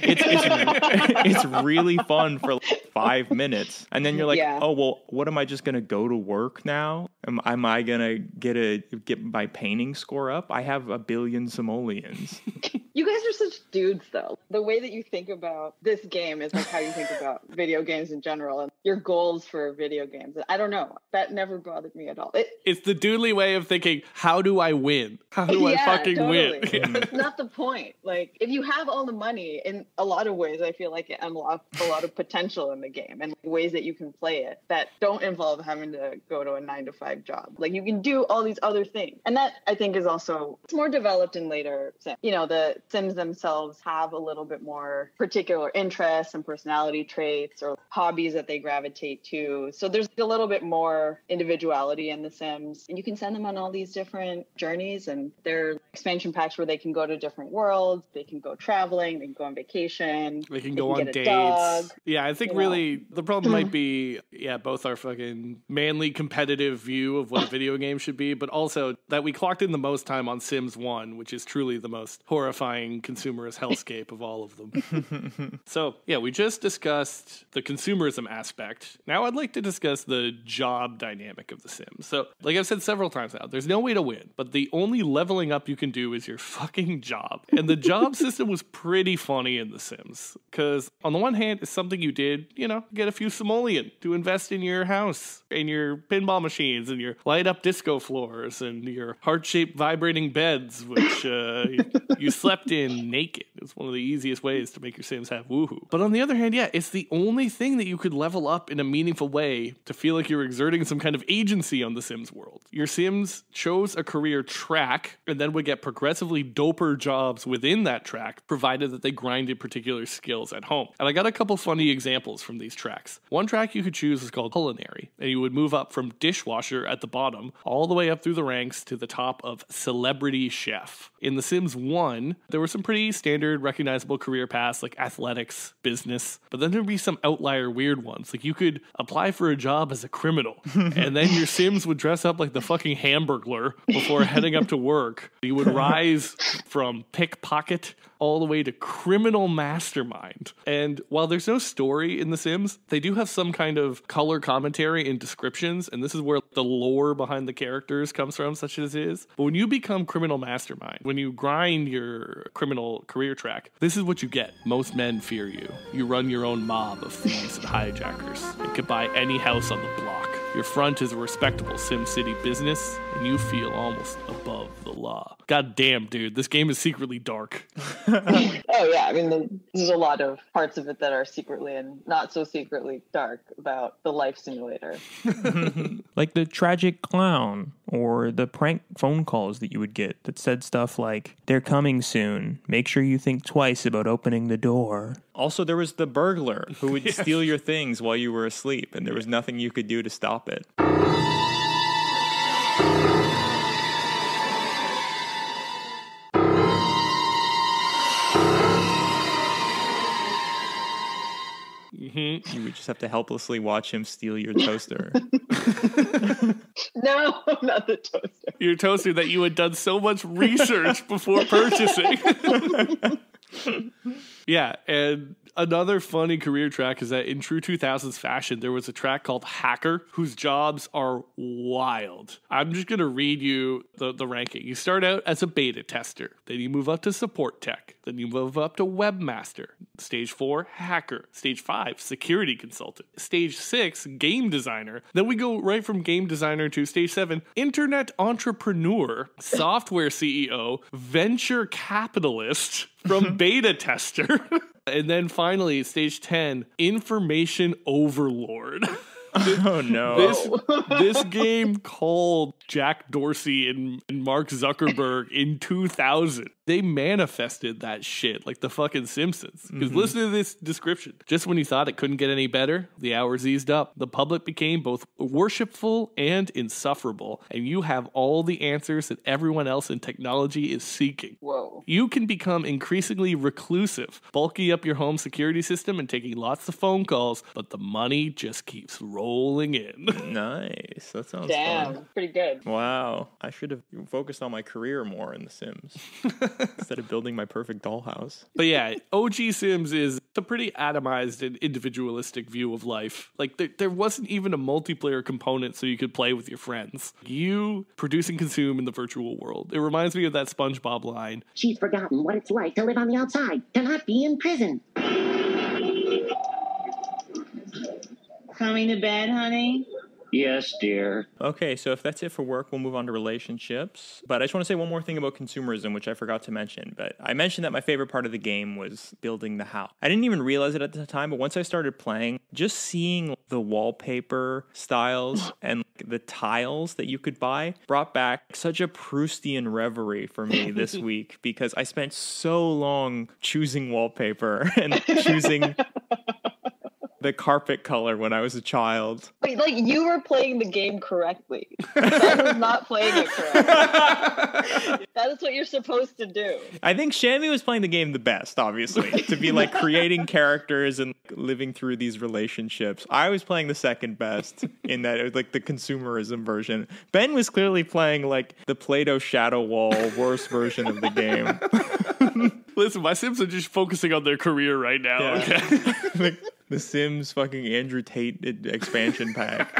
It's really fun for like 5 minutes, and then you're like, oh well, what am I just gonna go to work now? Am I gonna get my painting score up? I have a billion simoleons. You guys are such dudes, though. The way that you think about this game is like how you think about video games in general and your goals for video games. I don't know. That never bothered me at all. It's the doodly way of thinking, how do I win? How do I fucking win? That's not the point. Like, if you have all the money, in a lot of ways, I feel like it unlocks a lot of potential in the game and ways that you can play it that don't involve having to go to a 9-to-5 job. Like, you can do all these other things. And that, I think, is also, it's more developed in later Sims. You know, the Sims themselves have a little bit more particular interests and personality traits or hobbies that they gravitate to. So there's a little bit more individuality in the Sims. And you can send them on all these different journeys, and there are expansion packs where they can go to different worlds, they can go traveling, they can go on vacation, they can go on dates. Dog, yeah, I think really the problem might be, both our fucking manly competitive view of what a video game should be, but also that we clocked in the most time on Sims 1, which is truly the most horrifying consumerist hellscape of all of them. So, we just discussed the consumerism aspect. Now I'd like to discuss the job dynamic of the Sims. So, like I've said several times now, there's no way to win, but the only leveling up you can do is your fucking job. And the job system was pretty funny in The Sims, because on the one hand, it's something you did, get a few simoleon to invest in your house, and your pinball machines, and your light up disco floors, and your heart-shaped vibrating beds, which you slept in naked. It's one of the easiest ways to make your Sims have woohoo. But on the other hand, it's the only thing that you could level up in a meaningful way to feel like you're exerting some kind of agency on the Sims world. Your Sims chose a career track and then would get progressively doper jobs within that track, provided that they grinded particular skills at home. And I got a couple funny examples from these tracks. One track you could choose is called culinary, and you would move up from dishwasher at the bottom all the way up through the ranks to the top of celebrity chef. In The Sims 1, there were some pretty standard recognizable career paths like athletics, business, but then there'd be some outlier weird ones. Like you could apply for a job as a criminal, and then your Sims would dress up like the fucking Hamburglar before heading up to work. You would rise from pickpocket all the way to criminal mastermind. And while there's no story in The Sims, they do have some kind of color commentary and descriptions, and this is where the lore behind the characters comes from, such as it is. But when you become criminal mastermind, when you grind your criminal career track, this is what you get. Most men fear you. You run your own mob of thieves and hijackers. You could buy any house on the block. Your front is a respectable SimCity business, and you feel almost above the law. God damn, dude, this game is secretly dark. Oh, yeah. I mean, there's a lot of parts of it that are secretly and not so secretly dark about the life simulator. Like the tragic clown or the prank phone calls that you would get that said stuff like, "They're coming soon. Make sure you think twice about opening the door." Also, there was the burglar who would steal your things while you were asleep, and there was nothing you could do to stop it. You would just have to helplessly watch him steal your toaster. No, not the toaster. Your toaster that you had done so much research before purchasing. Yeah, and another funny career track is that in true 2000s fashion, there was a track called Hacker, whose jobs are wild. I'm just going to read you the ranking. You start out as a beta tester. Then you move up to support tech. Then you move up to webmaster. Stage 4, hacker. Stage 5, security consultant. Stage 6, game designer. Then we go right from game designer to stage 7, internet entrepreneur, software CEO, venture capitalist, from beta tester. And then finally, stage 10, information overlord. Oh, no. This game called Jack Dorsey and Mark Zuckerberg in 2000. They manifested that shit like the fucking Simpsons. Because listen to this description. Just when you thought it couldn't get any better, the hours eased up. The public became both worshipful and insufferable. And you have all the answers that everyone else in technology is seeking. Whoa. You can become increasingly reclusive, bulky up your home security system and taking lots of phone calls, but the money just keeps rolling in. Nice. That sounds fun. Pretty good. Wow. I should have focused on my career more in The Sims instead of building my perfect dollhouse. But yeah, OG Sims is a pretty atomized and individualistic view of life. Like, there wasn't even a multiplayer component so you could play with your friends. You produce and consume in the virtual world. It reminds me of that SpongeBob line. She's forgotten what it's like to live on the outside, to not be in prison. Coming to bed, honey? Yes, dear. Okay, so if that's it for work, we'll move on to relationships. But I just want to say one more thing about consumerism, which I forgot to mention. But I mentioned that my favorite part of the game was building the house. I didn't even realize it at the time, but once I started playing, just seeing the wallpaper styles and the tiles that you could buy brought back such a Proustian reverie for me this week, because I spent so long choosing wallpaper and choosing the carpet color when I was a child. Wait, like, you were playing the game correctly. I was not playing it correctly. That is what you're supposed to do. I think Shammy was playing the game the best, obviously, to be like creating characters and living through these relationships. I was playing the second best in that it was like the consumerism version. Ben was clearly playing like the Play-Doh shadow wall worst version of the game. Listen, my Sims are just focusing on their career right now, okay? Like the Sims fucking Andrew Tate expansion pack.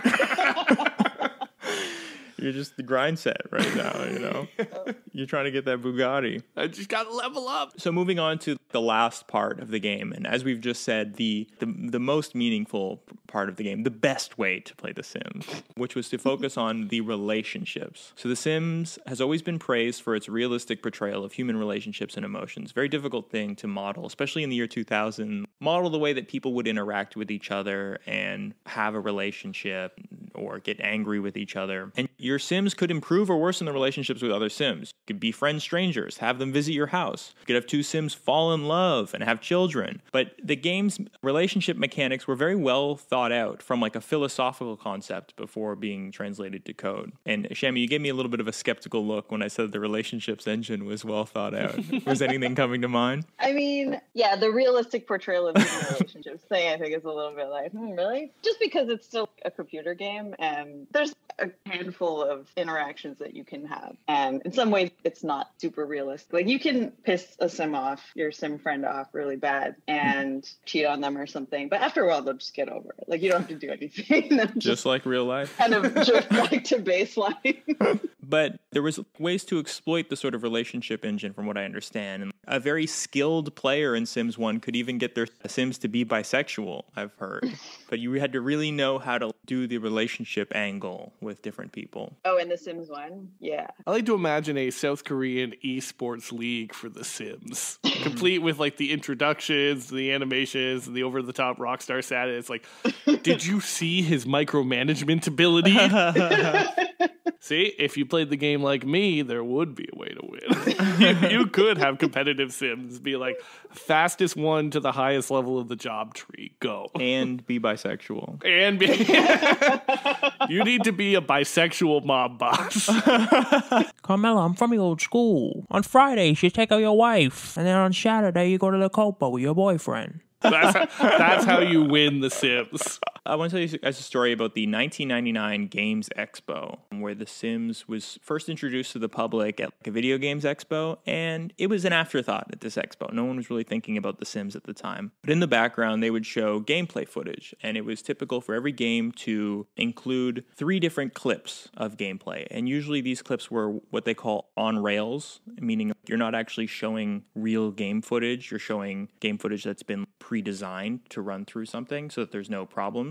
You're just the grind set right now, you know? You're trying to get that Bugatti. I just gotta level up. So moving on to the last part of the game, and as we've just said, the most meaningful part of the game, the best way to play The Sims, which was to focus on the relationships. So The Sims has always been praised for its realistic portrayal of human relationships and emotions. Very difficult thing to model, especially in the year 2000. Model the way that people would interact with each other and have a relationship or get angry with each other. And your Sims could improve or worsen the relationships with other Sims. You could befriend strangers, have them visit your house. You could have two Sims fall in love and have children. But the game's relationship mechanics were very well thought out from like a philosophical concept before being translated to code. And Shammy, you gave me a little bit of a skeptical look when I said the relationships engine was well thought out. Was anything coming to mind? I mean, yeah, the realistic portrayal of human relationships thing, I think, is a little bit like, really? Just because it's still a computer game and there's a handful of interactions that you can have. And in some ways, it's not super realistic. Like, you can piss a Sim off, your Sim friend off really bad and cheat on them or something. But after a while, they'll just get over it. Like, you don't have to do anything. Just like real life. Kind of drift back to baseline. But there was ways to exploit the sort of relationship engine, from what I understand. And a very skilled player in Sims 1 could even get their Sims to be bisexual, I've heard. But you had to really know how to do the relationship angle with different people. Oh, in The Sims 1? Yeah. I like to imagine a South Korean esports league for The Sims, complete with like the introductions, the animations, and the over-the-top rockstar status. Like, did you see his micromanagement ability? See, if you played the game like me, there would be a way to win. You could have competitive Sims be like, fastest one to the highest level of the job tree, go. And be bisexual. And be... You need to be a bisexual mob boss. Carmela, I'm from the old school. On Fridays, you take out your wife. And then on Saturday, you go to the Copa with your boyfriend. That's how you win The Sims. I want to tell you guys a story about the 1999 Games Expo, where The Sims was first introduced to the public at like a video games expo, and it was an afterthought at this expo. No one was really thinking about The Sims at the time. But in the background, they would show gameplay footage, and it was typical for every game to include 3 different clips of gameplay. And usually these clips were what they call on rails, meaning you're not actually showing real game footage. You're showing game footage that's been pre-designed to run through something so that there's no problems.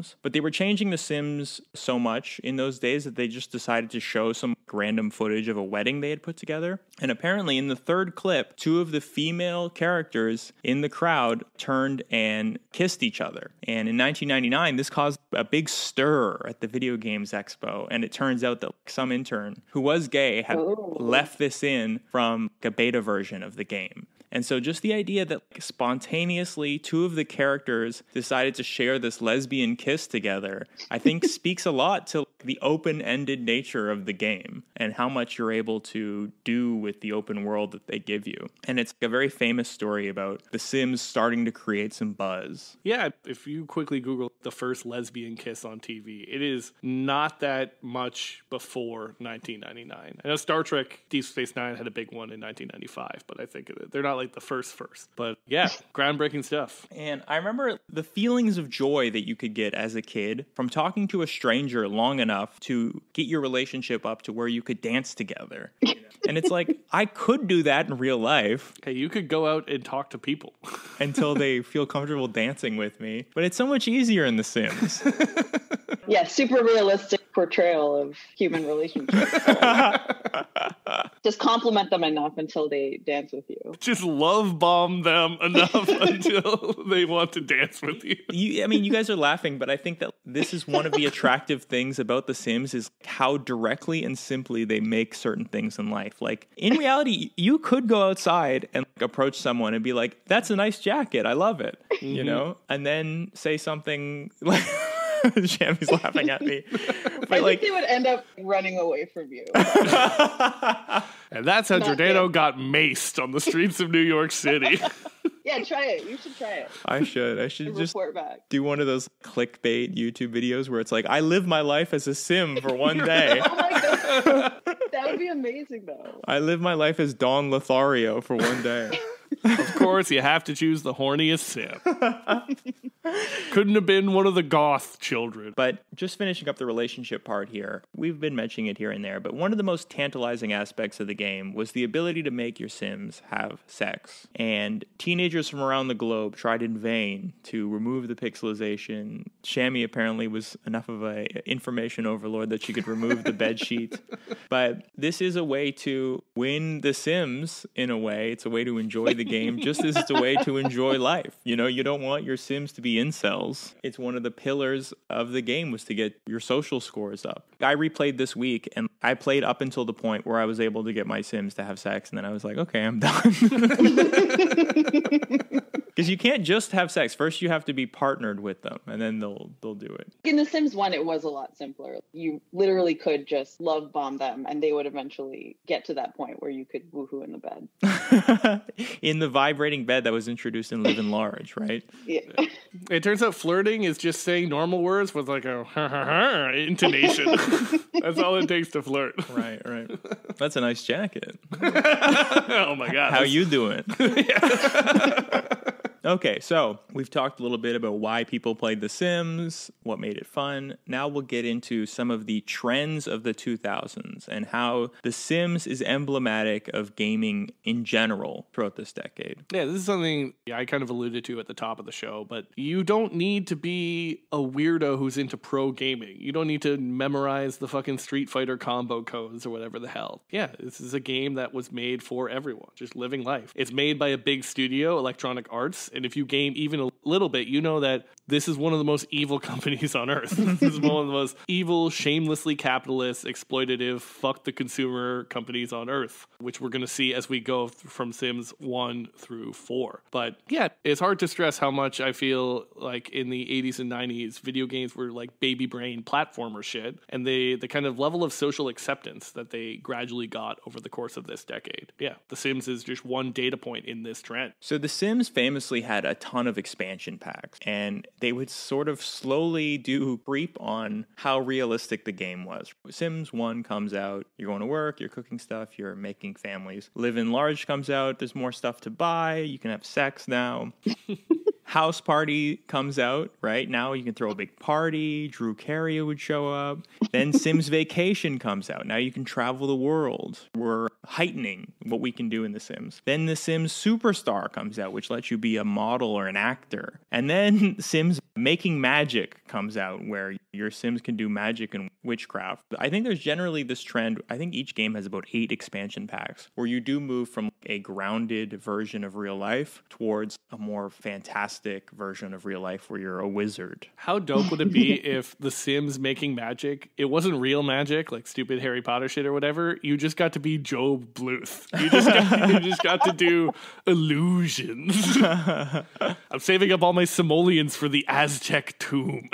Sims, but they were changing The Sims so much in those days that they just decided to show some random footage of a wedding they had put together. And apparently in the third clip, two of the female characters in the crowd turned and kissed each other. And in 1999, this caused a big stir at the Video Games Expo. And it turns out that some intern who was gay had left this in from a beta version of the game. And so just the idea that spontaneously two of the characters decided to share this lesbian kiss together, I think speaks a lot to the open-ended nature of the game and how much you're able to do with the open world that they give you. And it's a very famous story about The Sims starting to create some buzz. Yeah, if you quickly Google the first lesbian kiss on TV, it is not that much before 1999. I know Star Trek Deep Space Nine had a big one in 1995, but I think they're not like the first. But yeah, groundbreaking stuff. And I remember the feelings of joy that you could get as a kid from talking to a stranger long enough to get your relationship up to where you could dance together. And it's like, I could do that in real life. Hey, you could go out and talk to people until they feel comfortable dancing with me. But it's so much easier in The Sims. Yeah, super realistic portrayal of human relationships. Just compliment them enough until they dance with you. Just love bomb them enough until they want to dance with you. I mean, you guys are laughing, but I think that this is one of the attractive things about The Sims is how directly and simply they make certain things in life. Like, in reality, you could go outside and approach someone and be like, that's a nice jacket, I love it, you know? And then say something like... Shammy's laughing at me. But I think they would end up running away from you. And that's how Giordano got maced on the streets of New York City. Yeah, try it. You should try it. I should just report back. Do one of those clickbait YouTube videos where it's like, I live my life as a sim for one day. Oh my God. That would be amazing, though. I live my life as Don Lothario for one day. Of course, you have to choose the horniest sim. Couldn't have been one of the goth children. But just finishing up the relationship part here, we've been mentioning it here and there, but one of the most tantalizing aspects of the game was the ability to make your Sims have sex. And teenagers from around the globe tried in vain to remove the pixelization. Shammy apparently was enough of a information overlord that she could remove the bed sheet. But this is a way to win the Sims in a way. It's a way to enjoy the game just as it's a way to enjoy life. You know, you don't want your Sims to be incels. It's one of the pillars of the game was to get your social scores up. I replayed this week and I played up until the point where I was able to get my Sims to have sex, and then I was like, okay, I'm done. Because you can't just have sex. First, you have to be partnered with them, and then they'll do it. In The Sims 1, it was a lot simpler. You literally could just love bomb them, and they would eventually get to that point where you could woohoo in the bed. In the vibrating bed that was introduced in Live and Large, right? Yeah. It turns out flirting is just saying normal words with like a intonation. That's all it takes to flirt. Right. That's a nice jacket. Oh my God. How you doing? Okay, so we've talked a little bit about why people played The Sims, what made it fun. Now we'll get into some of the trends of the 2000s and how The Sims is emblematic of gaming in general throughout this decade. Yeah, this is something I kind of alluded to at the top of the show, but you don't need to be a weirdo who's into pro gaming. You don't need to memorize the fucking Street Fighter combo codes or whatever the hell. Yeah, this is a game that was made for everyone, just living life. It's made by a big studio, Electronic Arts, and if you game even a little bit, you know that this is one of the most evil companies on earth. This is one of the most evil, shamelessly capitalist, exploitative, fuck the consumer companies on earth, which we're going to see as we go from Sims 1 through 4. But yeah, it's hard to stress how much I feel like in the 80s and 90s, video games were like baby brain platformer shit, and the kind of level of social acceptance that they gradually got over the course of this decade. Yeah, The Sims is just one data point in this trend. So The Sims famously had a ton of expansion packs, and they would sort of slowly do creep on how realistic the game was. Sims 1 comes out, you're going to work, you're cooking stuff, you're making families. Live and Large comes out, there's more stuff to buy, you can have sex now. House Party comes out, right? Now you can throw a big party. Drew Carey would show up. Then Sims Vacation comes out. Now you can travel the world. We're heightening what we can do in The Sims. Then The Sims Superstar comes out, which lets you be a model or an actor. And then Sims Making Magic comes out, where your Sims can do magic and witchcraft. I think there's generally this trend. I think each game has about 8 expansion packs, where you do move from a grounded version of real life towards a more fantastic version of real life where you're a wizard. How dope would it be if The Sims Making Magic, it wasn't real magic, like stupid Harry Potter shit or whatever. You just got to be Job Bluth. You just got to do illusions. I'm saving up all my simoleons for the Aztec tomb.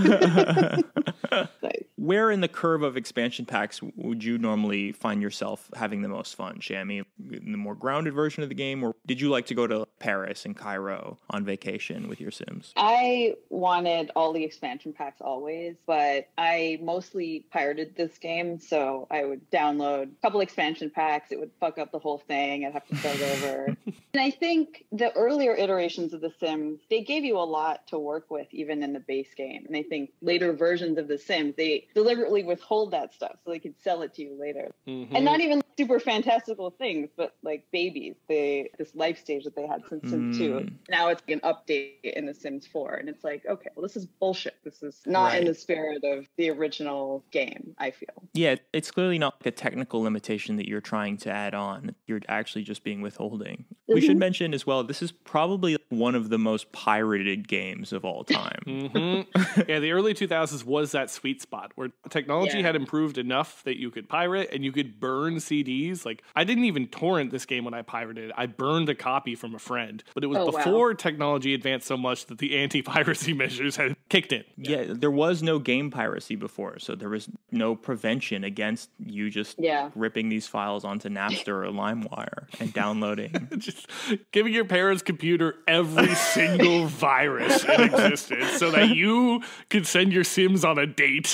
Where in the curve of expansion packs would you normally find yourself having the most fun, Shammy? In the more grounded version of the game, or did you like to go to Paris and Cairo on vacation with your Sims? I wanted all the expansion packs always, but I mostly pirated this game, so I would download a couple expansion packs. It would fuck up the whole thing. I'd have to start over. And I think the earlier iterations of The Sims, they gave you a lot to work with, even in the base game. And I think later versions of The Sims, they deliberately withhold that stuff so they could sell it to you later. Mm-hmm. And not even super fantastical things, but like babies, this life stage that they had since Sims 2. Now it's an update in The Sims 4. And it's like, okay, well, this is bullshit. This is not in the spirit of the original game, I feel. Yeah, it's clearly not a technical limitation that you're trying to add on. You're actually just being withholding. We should mention as well, this is probably one of the most pirated games of all time. Yeah, the early 2000s was that sweet spot where technology had improved enough that you could pirate and you could burn CDs. Like, I didn't even torrent this game when I pirated it. I burned a copy from a friend, but it was before technology advanced so much that the anti-piracy measures had kicked in. Yeah, there was no game piracy before, so there was no prevention against you just ripping these files onto Napster or LimeWire and downloading. Just giving your parents' computer every single virus in existence so that you could send your Sims on a date.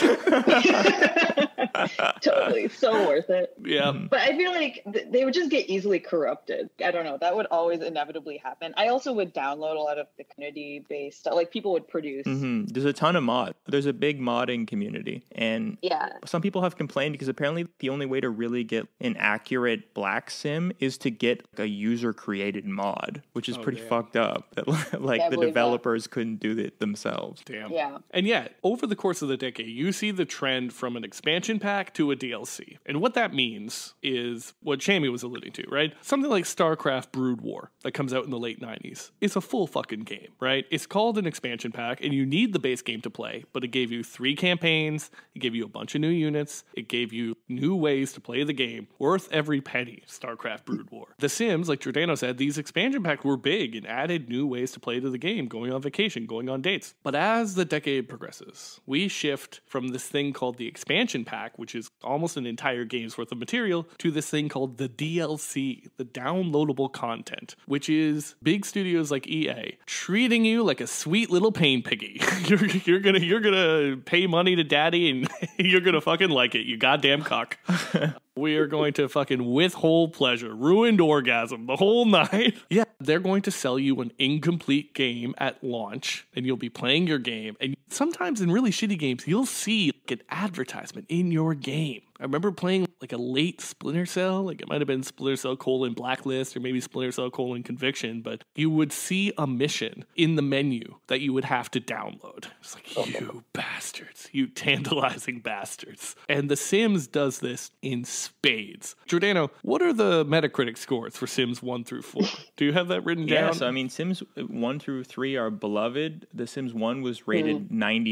Totally. So worth it. Yeah. But I feel like they would just get easily corrupted. I don't know. That would always inevitably happen. I also would download a lot of the community-based stuff. Like, people would produce. There's a ton of mod. There's a big modding community. And some people have complained because apparently the only way to really get an accurate black sim is to get a user-created mod, which is pretty fucked up. That the developers couldn't do it themselves. Damn. Yeah. And yet, over the course of the decade, you see the trend from an expansion pack to a DLC. And what that means is what Shammy was alluding to, right? Something like StarCraft Brood War that comes out in the late 90s. It's a full fucking game, right? It's called an expansion pack, and you need the base game to play, but it gave you 3 campaigns, it gave you a bunch of new units, it gave you new ways to play the game, worth every penny, StarCraft Brood War. The Sims, like Giordano said, these expansion packs were big and added new ways to play to the game, going on vacation, going on dates. But as the decade progresses, we shift from this thing called the expansion pack, which is almost an entire game's worth of material, to this thing called the DLC, the downloadable content, which is big studios like EA treating you like a sweet little pain piggy. You're gonna pay money to daddy and you're gonna fucking like it, you goddamn cock. We are going to fucking withhold pleasure, ruined orgasm, the whole night. Yeah, they're going to sell you an incomplete game at launch, and you'll be playing your game. And sometimes in really shitty games, you'll see an advertisement in your game. I remember playing like a late Splinter Cell, like it might have been Splinter Cell : Blacklist or maybe Splinter Cell : Conviction, but you would see a mission in the menu that you would have to download. It's like, you bastards, you tantalizing bastards. And The Sims does this in spades. Giordano, what are the Metacritic scores for Sims 1 through 4? Do you have that written down? Yeah, so I mean, Sims 1 through 3 are beloved. The Sims 1 was rated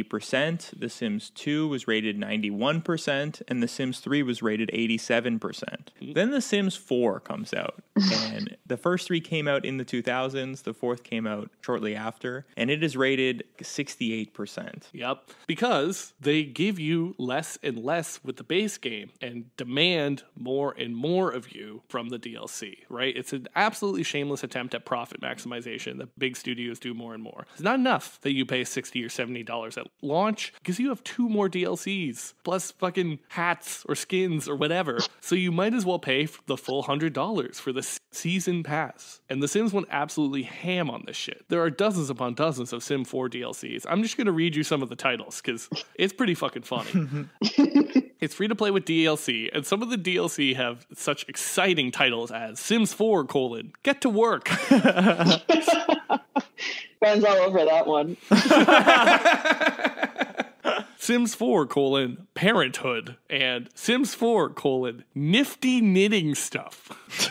90%, The Sims 2 was rated 91%, and The Sims 3 was rated 87%. Then The Sims 4 comes out, and the first 3 came out in the 2000s, the 4th came out shortly after, and it is rated 68%. Yep, because they give you less and less with the base game and demand more and more of you from the DLC, right? It's an absolutely shameless attempt at profit maximization that big studios do more and more. It's not enough that you pay $60 or $70 at launch because you have 2 more DLCs, plus fucking hats, or skins or whatever. So you might as well pay the full $100 for the season pass. And The Sims went absolutely ham on this shit. There are dozens upon dozens of Sim 4 DLCs. I'm just going to read you some of the titles because it's pretty fucking funny. It's free to play with DLC, and some of the DLC have such exciting titles as Sims 4: Get to Work. Friends all over that one. Sims 4: Parenthood, and Sims 4: Nifty Knitting Stuff.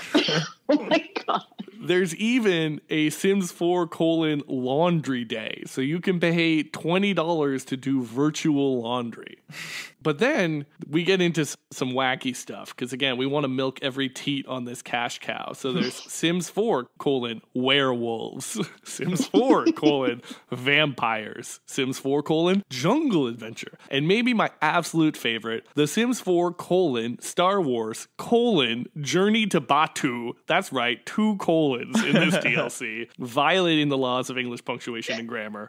Oh my god. There's even a Sims 4: Laundry Day, so you can pay $20 to do virtual laundry. But then we get into some wacky stuff, because again, we want to milk every teat on this cash cow. So there's Sims 4: Werewolves, Sims 4: Vampires, Sims 4: Jungle Adventure, and maybe my absolute favorite, The Sims 4: Star Wars: Journey to Batuu. That's right, 2 colons in this DLC, violating the laws of English punctuation and grammar.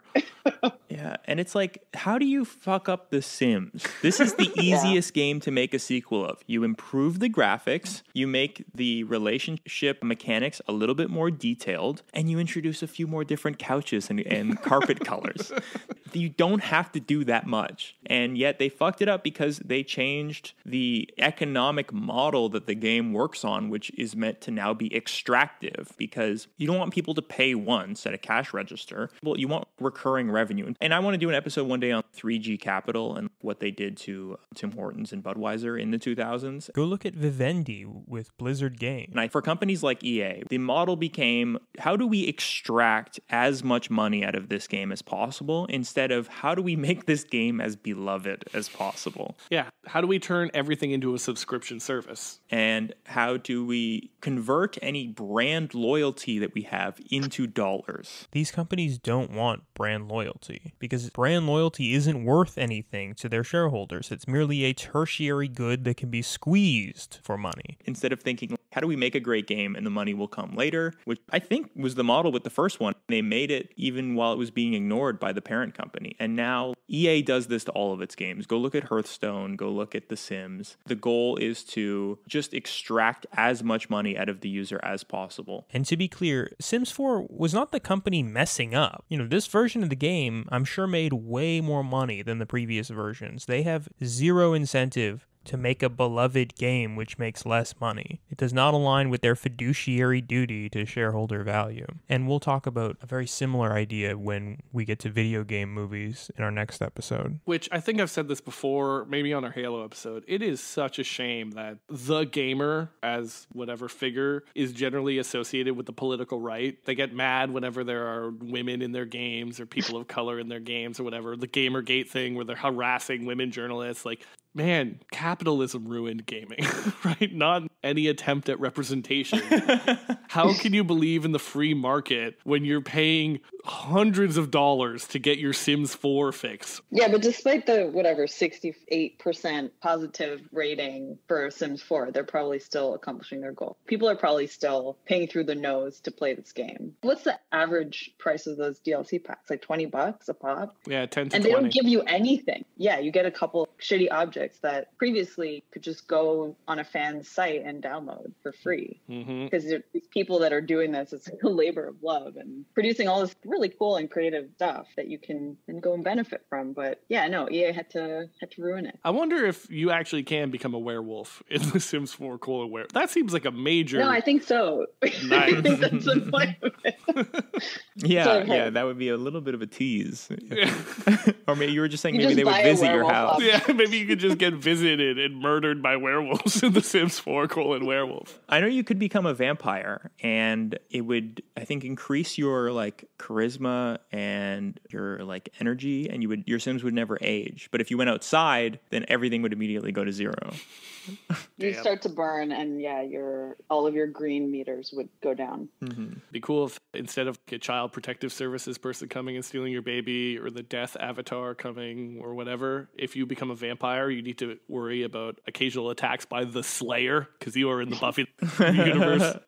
Yeah, and it's like, how do you fuck up The Sims? This is the easiest game to make a sequel of. You improve the graphics, you make the relationship mechanics a little bit more detailed, and you introduce a few more different couches and carpet colors. You don't have to do that much. And yet they fucked it up because they changed the economic model that the game works on, which is meant to now be extractive, because you don't want people to pay once at a cash register. Well, you want recurring revenue. And I want to do an episode one day on 3G Capital and what they did to Tim Hortons and Budweiser in the 2000s. Go look at Vivendi with Blizzard Games. And for companies like EA, the model became, how do we extract as much money out of this game as possible, instead of how do we make this game as beloved as possible? Yeah, how do we turn everything into a subscription service? And how do we convert any brand loyalty that we have into dollars? These companies don't want brand loyalty, because brand loyalty isn't worth anything to their shareholders. It's merely a tertiary good that can be squeezed for money. Instead of thinking, how do we make a great game and the money will come later, which I think was the model with the first one. They made it even while it was being ignored by the parent company. And now EA does this to all of its games. Go look at Hearthstone, go look at The Sims. The goal is to just extract as much money out of the user as possible. And to be clear, Sims 4 was not the company messing up. This version of the game, I'm sure, made way more money than the previous versions. They have zero incentive to make a beloved game which makes less money. It does not align with their fiduciary duty to shareholder value. And we'll talk about a very similar idea when we get to video game movies in our next episode. Which I think I've said this before, maybe on our Halo episode. It is such a shame that the gamer, as whatever figure, is generally associated with the political right. They get mad whenever there are women in their games or people of color in their games or whatever. The Gamergate thing where they're harassing women journalists. Like, man, capitalism ruined gaming, right? Not any attempt at representation. How can you believe in the free market when you're paying hundreds of dollars to get your Sims 4 fix? Yeah, but despite the, 68% positive rating for Sims 4, they're probably still accomplishing their goal. People are probably still paying through the nose to play this game. What's the average price of those DLC packs? Like $20 a pop? Yeah, 10 to 20. And they don't give you anything. Yeah, you get a couple shitty objects that previously could just go on a fan's site and download for free. Because these people that are doing this, it's a labor of love and producing all this really cool and creative stuff that you can then go and benefit from. But yeah, no, EA had to ruin it. I wonder if you actually can become a werewolf in The Sims 4: Werewolf. That seems like a major... No, I think so. Nice. I think that's the point of it. Yeah, that would be a little bit of a tease. Or maybe you were just saying maybe just they would visit your house. Yeah, maybe you could just get visited and murdered by werewolves in The Sims 4: Werewolf. I know you could become a vampire, and it would, I think, increase your charisma and your energy, and your Sims would never age. But if you went outside, then everything would immediately go to zero. You start to burn, and all of your green meters would go down. Be cool if instead of a child protective services person coming and stealing your baby, or the death avatar coming, or whatever, if you become a vampire, you need to worry about occasional attacks by the Slayer, because you are in the Buffy universe.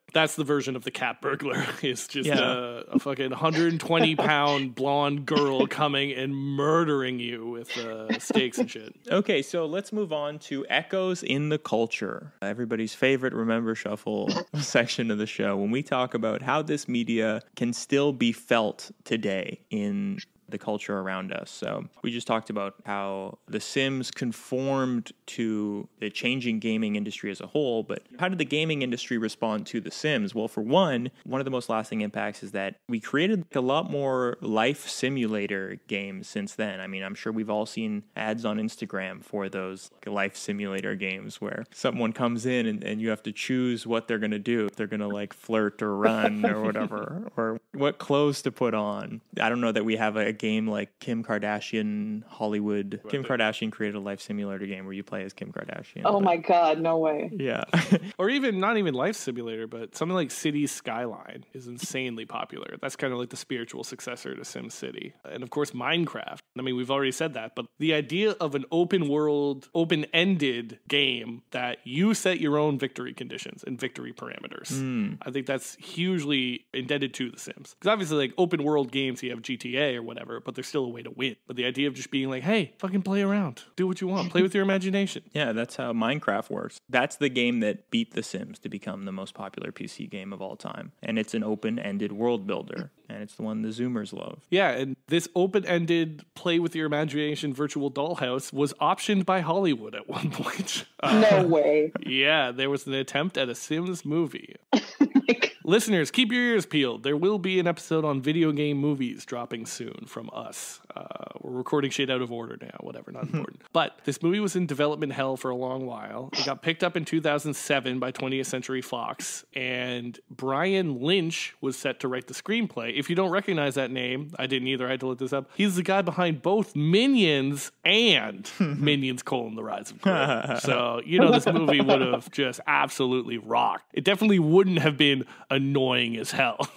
That's the version of the cat burglar. It's just a fucking 120-pound blonde girl coming and murdering you with stakes and shit. Okay, so let's move on to echoes in the culture. Everybody's favorite Remember Shuffle section of the show, when we talk about how this media can still be felt today in the culture around us. So we just talked about how The Sims conformed to the changing gaming industry as a whole, but how did the gaming industry respond to The Sims? Well, for one of the most lasting impacts is that we created a lot more life simulator games since then. I mean, I'm sure we've all seen ads on Instagram for those life simulator games where someone comes in and you have to choose what they're going to do. If they're going to like flirt or run or whatever, or what clothes to put on. I don't know that we have a game like Kim Kardashian Hollywood. Kim Kardashian created a life simulator game where you play as Kim Kardashian. Oh my God, no way. Yeah. Or even, not even life simulator, but something like Cities Skyline is insanely popular. That's kind of like the spiritual successor to SimCity. And of course, Minecraft. I mean, we've already said that, but the idea of an open world, open-ended game that you set your own victory conditions and victory parameters. I think that's hugely indebted to The Sims. Because obviously, like, open world games, you have GTA or whatever, but there's still a way to win. But the idea of just being like, hey, fucking play around. Do what you want. Play with your imagination. Yeah, that's how Minecraft works. That's the game that beat The Sims to become the most popular PC game of all time. And it's an open-ended world builder. And it's the one the Zoomers love. Yeah, and this open-ended play with your imagination virtual dollhouse was optioned by Hollywood at one point. No way. Yeah, there was an attempt at a Sims movie. Listeners, keep your ears peeled. There will be an episode on video game movies dropping soon from us. We're recording shit out of order now, whatever, not important. But this movie was in development hell for a long while. It got picked up in 2007 by 20th Century Fox, and Brian Lynch was set to write the screenplay. If you don't recognize that name, I didn't either, I had to look this up. He's the guy behind both Minions and Minions: The Rise of Gru. So, you know, this movie would have just absolutely rocked. It definitely wouldn't have been annoying as hell.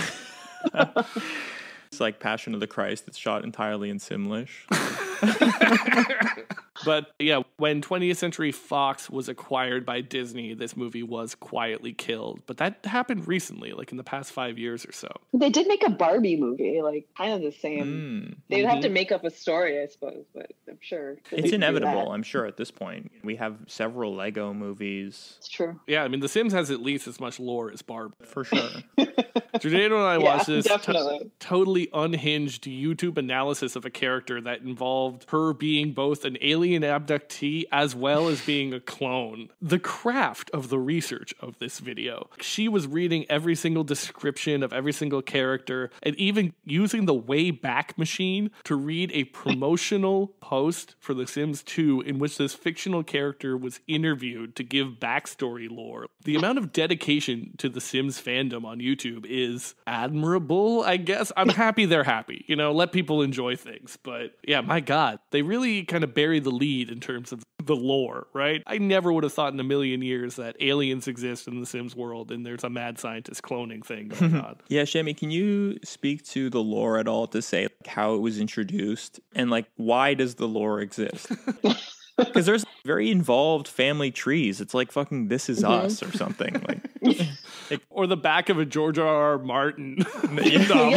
It's like Passion of the Christ. It's shot entirely in Simlish. But yeah, when 20th Century Fox was acquired by Disney, this movie was quietly killed. But that happened recently, like in the past 5 years or so. They did make a Barbie movie, like kind of the same. They'd have to make up a story, I suppose, but I'm sure. It's inevitable, I'm sure, at this point. We have several Lego movies. It's true. Yeah, I mean, The Sims has at least as much lore as Barbie. For sure. Jordano and I watched this definitely. totally unhinged YouTube analysis of a character that involved her being both an alien abductee as well as being a clone. The craft of the research of this video. She was reading every single description of every single character and even using the Wayback Machine to read a promotional post for The Sims 2 in which this fictional character was interviewed to give backstory lore. The amount of dedication to The Sims fandom on YouTube is admirable, I guess. I'm happy they're happy. You know, let people enjoy things. But yeah, my God, they really kind of bury the lead in terms of the lore, right? I never would have thought in a million years that aliens exist in the Sims world and there's a mad scientist cloning thing going on. Yeah, Shami, can you speak to the lore at all to say like, how it was introduced and like why does the lore exist? Because there's very involved family trees. It's like fucking This Is Us or something. Like, or the back of a George R.R. Martin novel.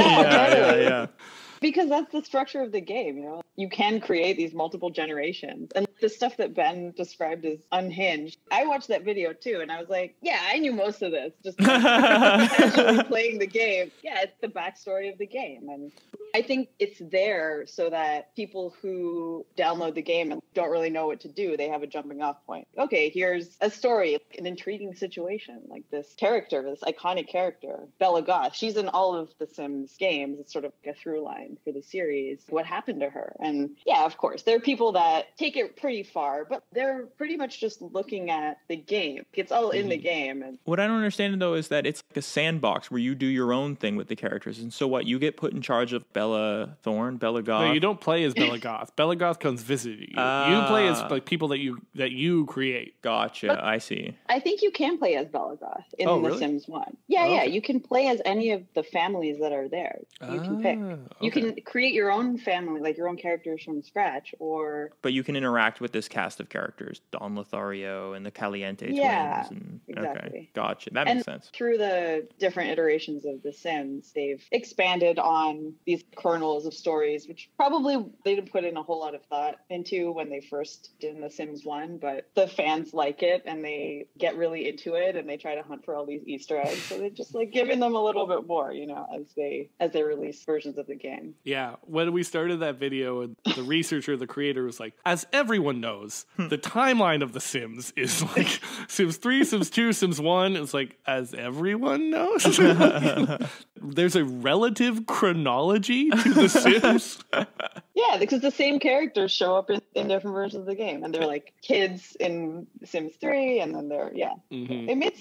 Yeah. Because that's the structure of the game, you know? You can create these multiple generations. And the stuff that Ben described as unhinged, I watched that video too, and I was like, yeah, I knew most of this. Just casually playing the game. Yeah, it's the backstory of the game. And I think it's there so that people who download the game and don't really know what to do, they have a jumping off point. Okay, here's a story, an intriguing situation, like this character, this iconic character, Bella Goth. She's in all of the Sims games. It's sort of like a through line for the series. What happened to her? And yeah, of course, there are people that take it pretty far, but they're pretty much just looking at the game. It's all in the game. And what I don't understand, though, is that it's like a sandbox where you do your own thing with the characters. And so what? You get put in charge of Bella Goth? No, you don't play as Bella Goth. Bella Goth comes visit you. You play as like people that you create. Gotcha. But I see. I think you can play as Bella Goth in The Sims 1. Yeah, okay. Yeah. You can play as any of the families that are there. You can pick. You can create your own family, like your own characters from scratch, or... But you can interact interact with this cast of characters, Don Lothario and the Caliente twins. And, exactly. Okay, gotcha. That makes sense. Through the different iterations of The Sims, they've expanded on these kernels of stories, which probably they didn't put in a whole lot of thought into when they first did The Sims 1, but the fans like it and they get really into it and they try to hunt for all these Easter eggs. So they're just like giving them a little bit more, you know, as they release versions of the game. Yeah, when we started that video, the researcher, the creator was like, as everyone knows, the timeline of The Sims is like Sims 3, Sims 2, Sims 1. It's like, as everyone knows? There's a relative chronology to The Sims. Yeah, because the same characters show up in different versions of the game. And they're like kids in Sims 3, and then they're, it made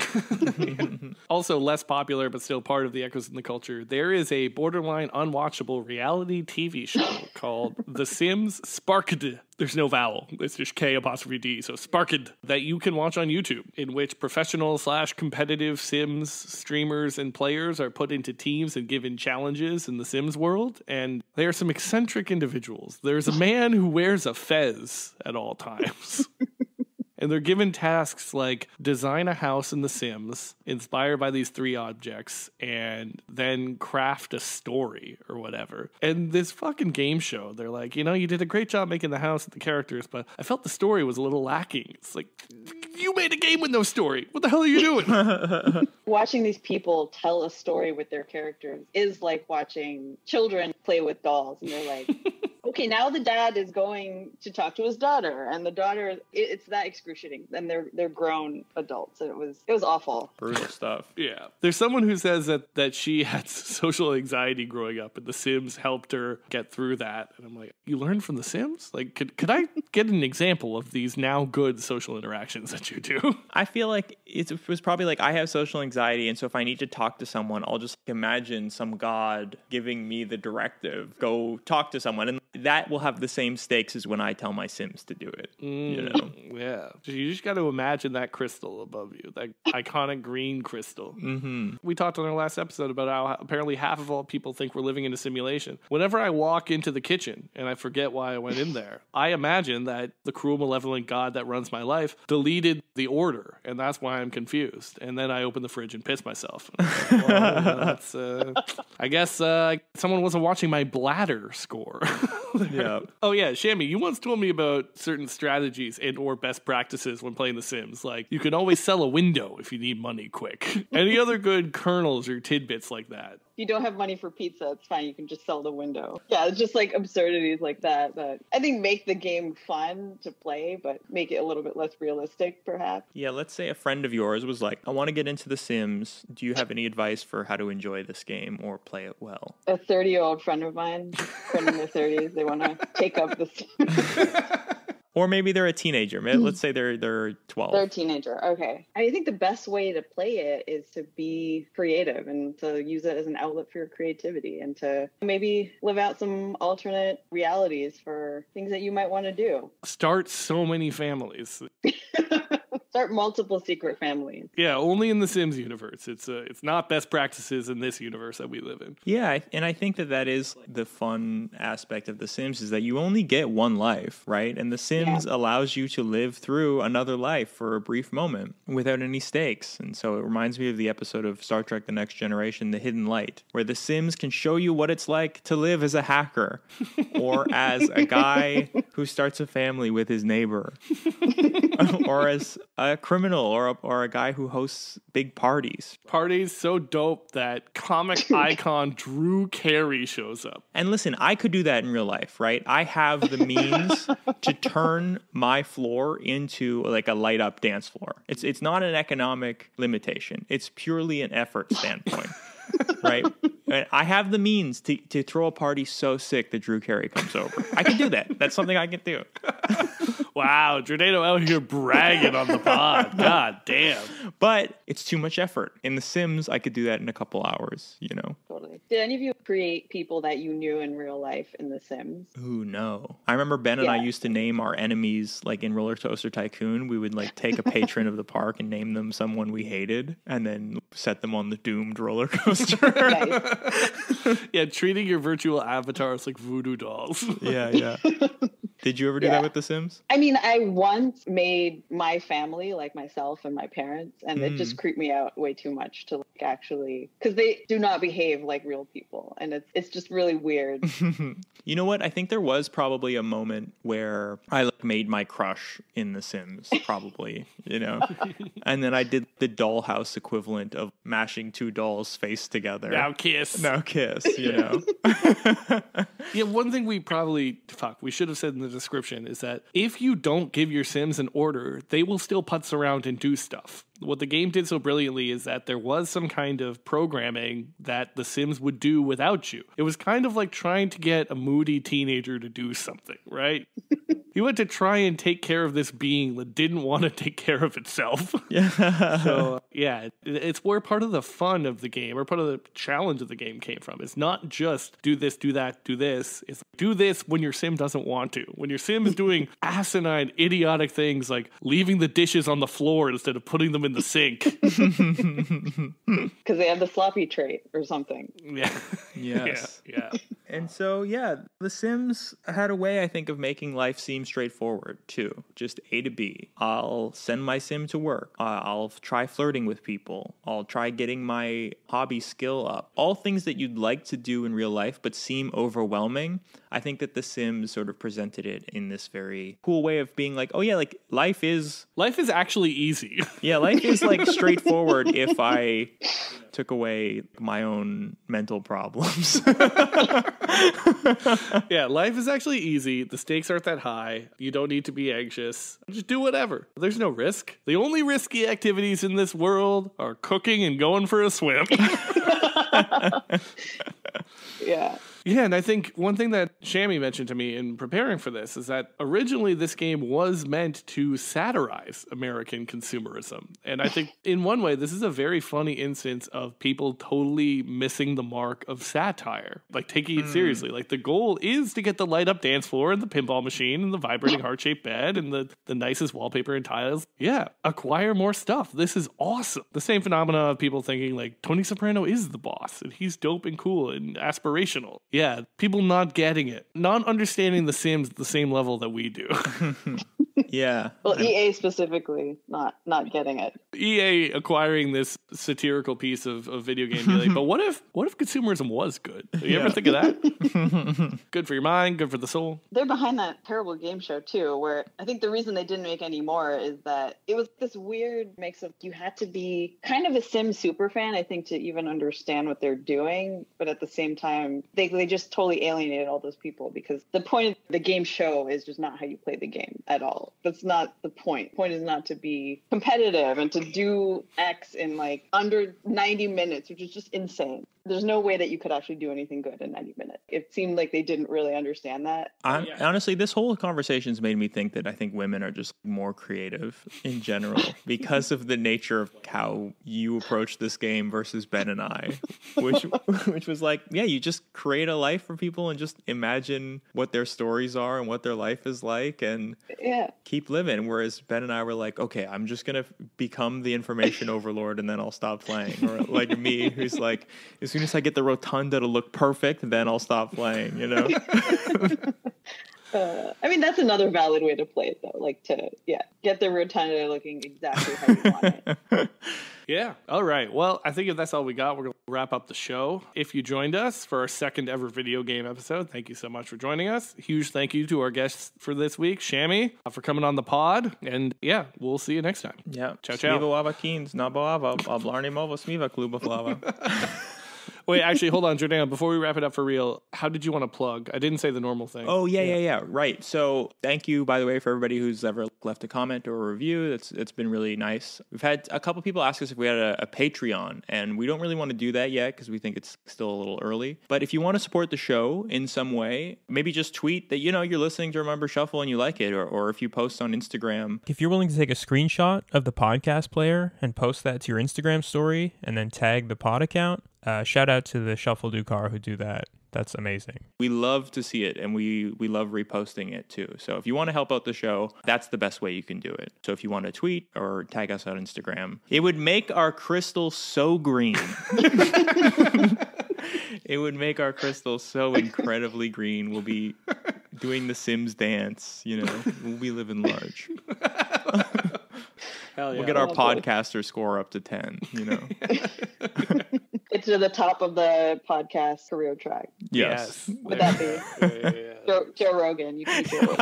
sense. Also less popular, but still part of the Echoes in the Culture, there is a borderline unwatchable reality TV show called The Sims Sparked. There's no vowel. It's just K''D. So Sparked, that you can watch on YouTube, in which professional/competitive Sims streamers and players are put into teams and given challenges in the Sims world. And there are some eccentric individuals. There's a man who wears a fez at all times. And they're given tasks like design a house in The Sims inspired by these 3 objects and then craft a story or whatever. And this fucking game show, they're like, you know, you did a great job making the house and the characters, but I felt the story was a little lacking. It's like, you made a game with no story. What the hell are you doing? Watching these people tell a story with their characters is like watching children play with dolls. And they're like, okay, now the dad is going to talk to his daughter, and the daughter, it's that excruciating. And they're grown adults. And it was awful. Brutal stuff. Yeah. There's someone who says that she had social anxiety growing up, and The Sims helped her get through that. And I'm like, you learned from The Sims? Like, could I get an example of these now good social interactions that you do? I feel like it was probably like, I have social anxiety, and so if I need to talk to someone, I'll just imagine some god giving me the directive, go talk to someone. And that will have the same stakes as when I tell my Sims to do it. You know? Yeah. You just got to imagine that crystal above you, that iconic green crystal. Mm-hmm. We talked on our last episode about how apparently half of all people think we're living in a simulation. Whenever I walk into the kitchen and I forget why I went in there, I imagine that the cruel, malevolent god that runs my life deleted the order, and that's why I'm confused. And then I open the fridge and piss myself. That's, I guess someone wasn't watching my bladder score. Yeah. Oh yeah, Shammy, you once told me about certain strategies and or best practices when playing The Sims. Like, you can always sell a window if you need money quick. Any other good kernels or tidbits like that? If you don't have money for pizza, it's fine. You can just sell the window. Yeah, it's just like absurdities like that I think make the game fun to play, but make it a little bit less realistic, perhaps. Yeah, let's say a friend of yours was like, I want to get into The Sims. Do you have any advice for how to enjoy this game or play it well? A 30-year-old friend of mine, friend in their 30s, they want to take up The Sims. Or maybe they're a teenager. Let's say they're 12. They're a teenager. Okay. I think the best way to play it is to be creative and to use it as an outlet for your creativity and to maybe live out some alternate realities for things that you might want to do. Start so many families. Start multiple secret families. Yeah, only in the Sims universe. It's not best practices in this universe that we live in. Yeah, and I think that is the fun aspect of The Sims is that you only get one life, right? And The Sims allows you to live through another life for a brief moment without any stakes. And so it reminds me of the episode of Star Trek The Next Generation, The Hidden Light, where The Sims can show you what it's like to live as a hacker or as a guy who starts a family with his neighbor or as a criminal or a guy who hosts big parties. Parties so dope that comic icon Drew Carey shows up. And listen, I could do that in real life, right? I have the means to turn my floor into like a light up dance floor. It's not an economic limitation. It's purely an effort standpoint. Right? I have the means to throw a party so sick that Drew Carey comes over. I can do that. That's something I can do. Wow, Jordano out here bragging on the pod. God damn. But it's too much effort. In The Sims, I could do that in a couple hours, you know? Totally. Exactly. Did any of you create people that you knew in real life in The Sims? Ooh, no. I remember Ben and I used to name our enemies, like in Roller Coaster Tycoon. We would like take a patron of the park and name them someone we hated and then set them on the doomed roller coaster. Yeah, treating your virtual avatars like voodoo dolls. Yeah. Did you ever do that with The Sims? I mean, I once made my family, like myself and my parents, and it just creeped me out way too much to like actually, because they do not behave like real people, and it's just really weird. You know what? I think there was probably a moment where I like made my crush in The Sims, probably, you know, and then I did the dollhouse equivalent of mashing two dolls face together. Now kiss, you know. Yeah, one thing we should have said in the description is that if you don't give your Sims an order, they will still putz around and do stuff. What the game did so brilliantly is that there was some kind of programming that the Sims would do without you. It was kind of like trying to get a moody teenager to do something, right? You had to try and take care of this being that didn't want to take care of itself. So, it's where part of the fun of the game or part of the challenge of the game came from. It's not just do this, do that, do this. It's do this when your Sim doesn't want to. When your Sim is doing asinine, idiotic things like leaving the dishes on the floor instead of putting them in the sink. Because they have the sloppy trait or something. Yeah. Yes. Yeah. And so, The Sims had a way, I think, of making life seem straightforward, too. Just A to B. I'll send my Sim to work. I'll try flirting with people. I'll try getting my hobby skill up. All things that you'd like to do in real life but seem overwhelming. I think that The Sims sort of presented it in this very cool way of being like, oh yeah, like life is actually easy. Yeah, life is like straightforward if I took away my own mental problems. Yeah, life is actually easy. The stakes aren't that high. You don't need to be anxious. Just do whatever. There's no risk. The only risky activities in this world are cooking and going for a swim. Yeah. Yeah, and I think one thing that Shammy mentioned to me in preparing for this is that originally this game was meant to satirize American consumerism. And I think in one way, this is a very funny instance of people totally missing the mark of satire, like taking it seriously. Like the goal is to get the light up dance floor and the pinball machine and the vibrating heart-shaped bed and the nicest wallpaper and tiles. Yeah, acquire more stuff. This is awesome. The same phenomena of people thinking like Tony Soprano is the boss and he's dope and cool and aspirational. Yeah, people not getting it, not understanding The Sims at the same level that we do. Yeah. Well, EA specifically not getting it. EA acquiring this satirical piece of video game, be like, but what if consumerism was good? You ever think of that? Good for your mind, good for the soul. They're behind that terrible game show too, where I think the reason they didn't make any more is that it was this weird mix of you had to be kind of a Sim super fan, I think, to even understand what they're doing, but at the same time, they just totally alienated all those people because the point of the game show is just not how you play the game at all. That's not the point. The point is not to be competitive and to do X in like under 90 minutes, which is just insane. There's no way that you could actually do anything good in 90 minutes. It seemed like they didn't really understand that. Honestly, this whole conversation's made me think that I think women are just more creative in general because of the nature of how you approach this game versus Ben and I, which was like, yeah, you just create a life for people and just imagine what their stories are and what their life is like and keep living. Whereas Ben and I were like, okay, I'm just going to become the information overlord and then I'll stop playing. Or like me, who's like, as soon as I get the rotunda to look perfect, then I'll stop playing, you know? I mean, that's another valid way to play it, though. Like to, get the rotunda looking exactly how you want it. Yeah. All right. Well, I think if that's all we got, we're going to wrap up the show. If you joined us for our second ever video game episode, thank you so much for joining us. Huge thank you to our guests for this week, Shammy, for coming on the pod. And yeah, we'll see you next time. Yeah. Ciao, ciao. Smiva wava kins, na boava, oblarni mova smiva kluba flava. Wait, actually, hold on, Jordana. Before we wrap it up for real, how did you want to plug? I didn't say the normal thing. Oh, yeah. Right. So thank you, by the way, for everybody who's ever left a comment or a review. It's been really nice. We've had a couple people ask us if we had a Patreon, and we don't really want to do that yet because we think it's still a little early. But if you want to support the show in some way, maybe just tweet that, you're listening to Remember Shuffle and you like it, or if you post on Instagram. If you're willing to take a screenshot of the podcast player and post that to your Instagram story and then tag the pod account, Shout out to the Shuffle Do car who do that. That's amazing. We love to see it, and we love reposting it too. So if you want to help out the show, that's the best way you can do it. So if you want to tweet or tag us on Instagram, it would make our crystal so green. It would make our crystal so incredibly green. We'll be doing the Sims dance, you know. We'll be living large. Hell yeah. We'll get our podcaster score up to 10, you know. It's to the top of the podcast career track. Yes. Would that be? Joe Rogan. You can do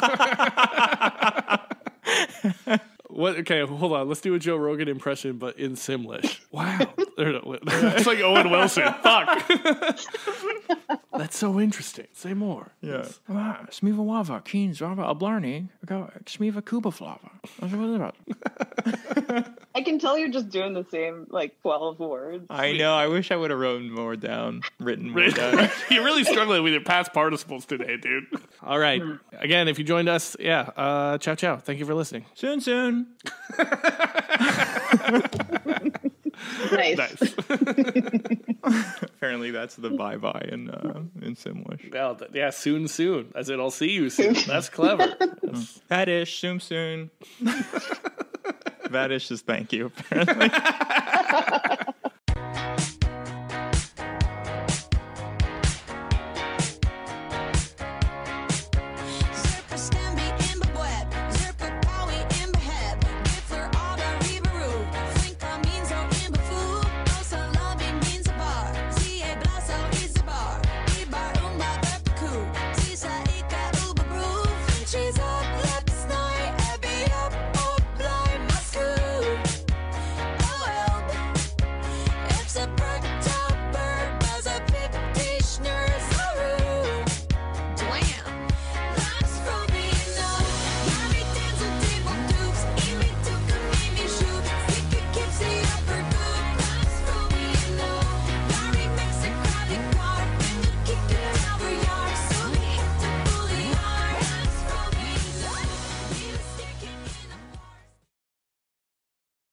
it. What? Okay, hold on. Let's do a Joe Rogan impression, but in Simlish. Wow. It's like Owen Wilson. Fuck. That's so interesting. Say more. Yeah. Smiva Wava, Keens, Rava, Ablarni, Smiva Kuba Flava. What is it about? I can tell you're just doing the same, 12 words. I know. I wish I would have written more down. You're really struggling with your past participles today, dude. All right. Again, if you joined us, ciao, ciao. Thank you for listening. Soon. Nice. Apparently, that's the bye-bye in Simlish. Well, yeah, soon. As in, I'll see you soon. That's clever. Vadish, soon. Vadish is thank you, apparently.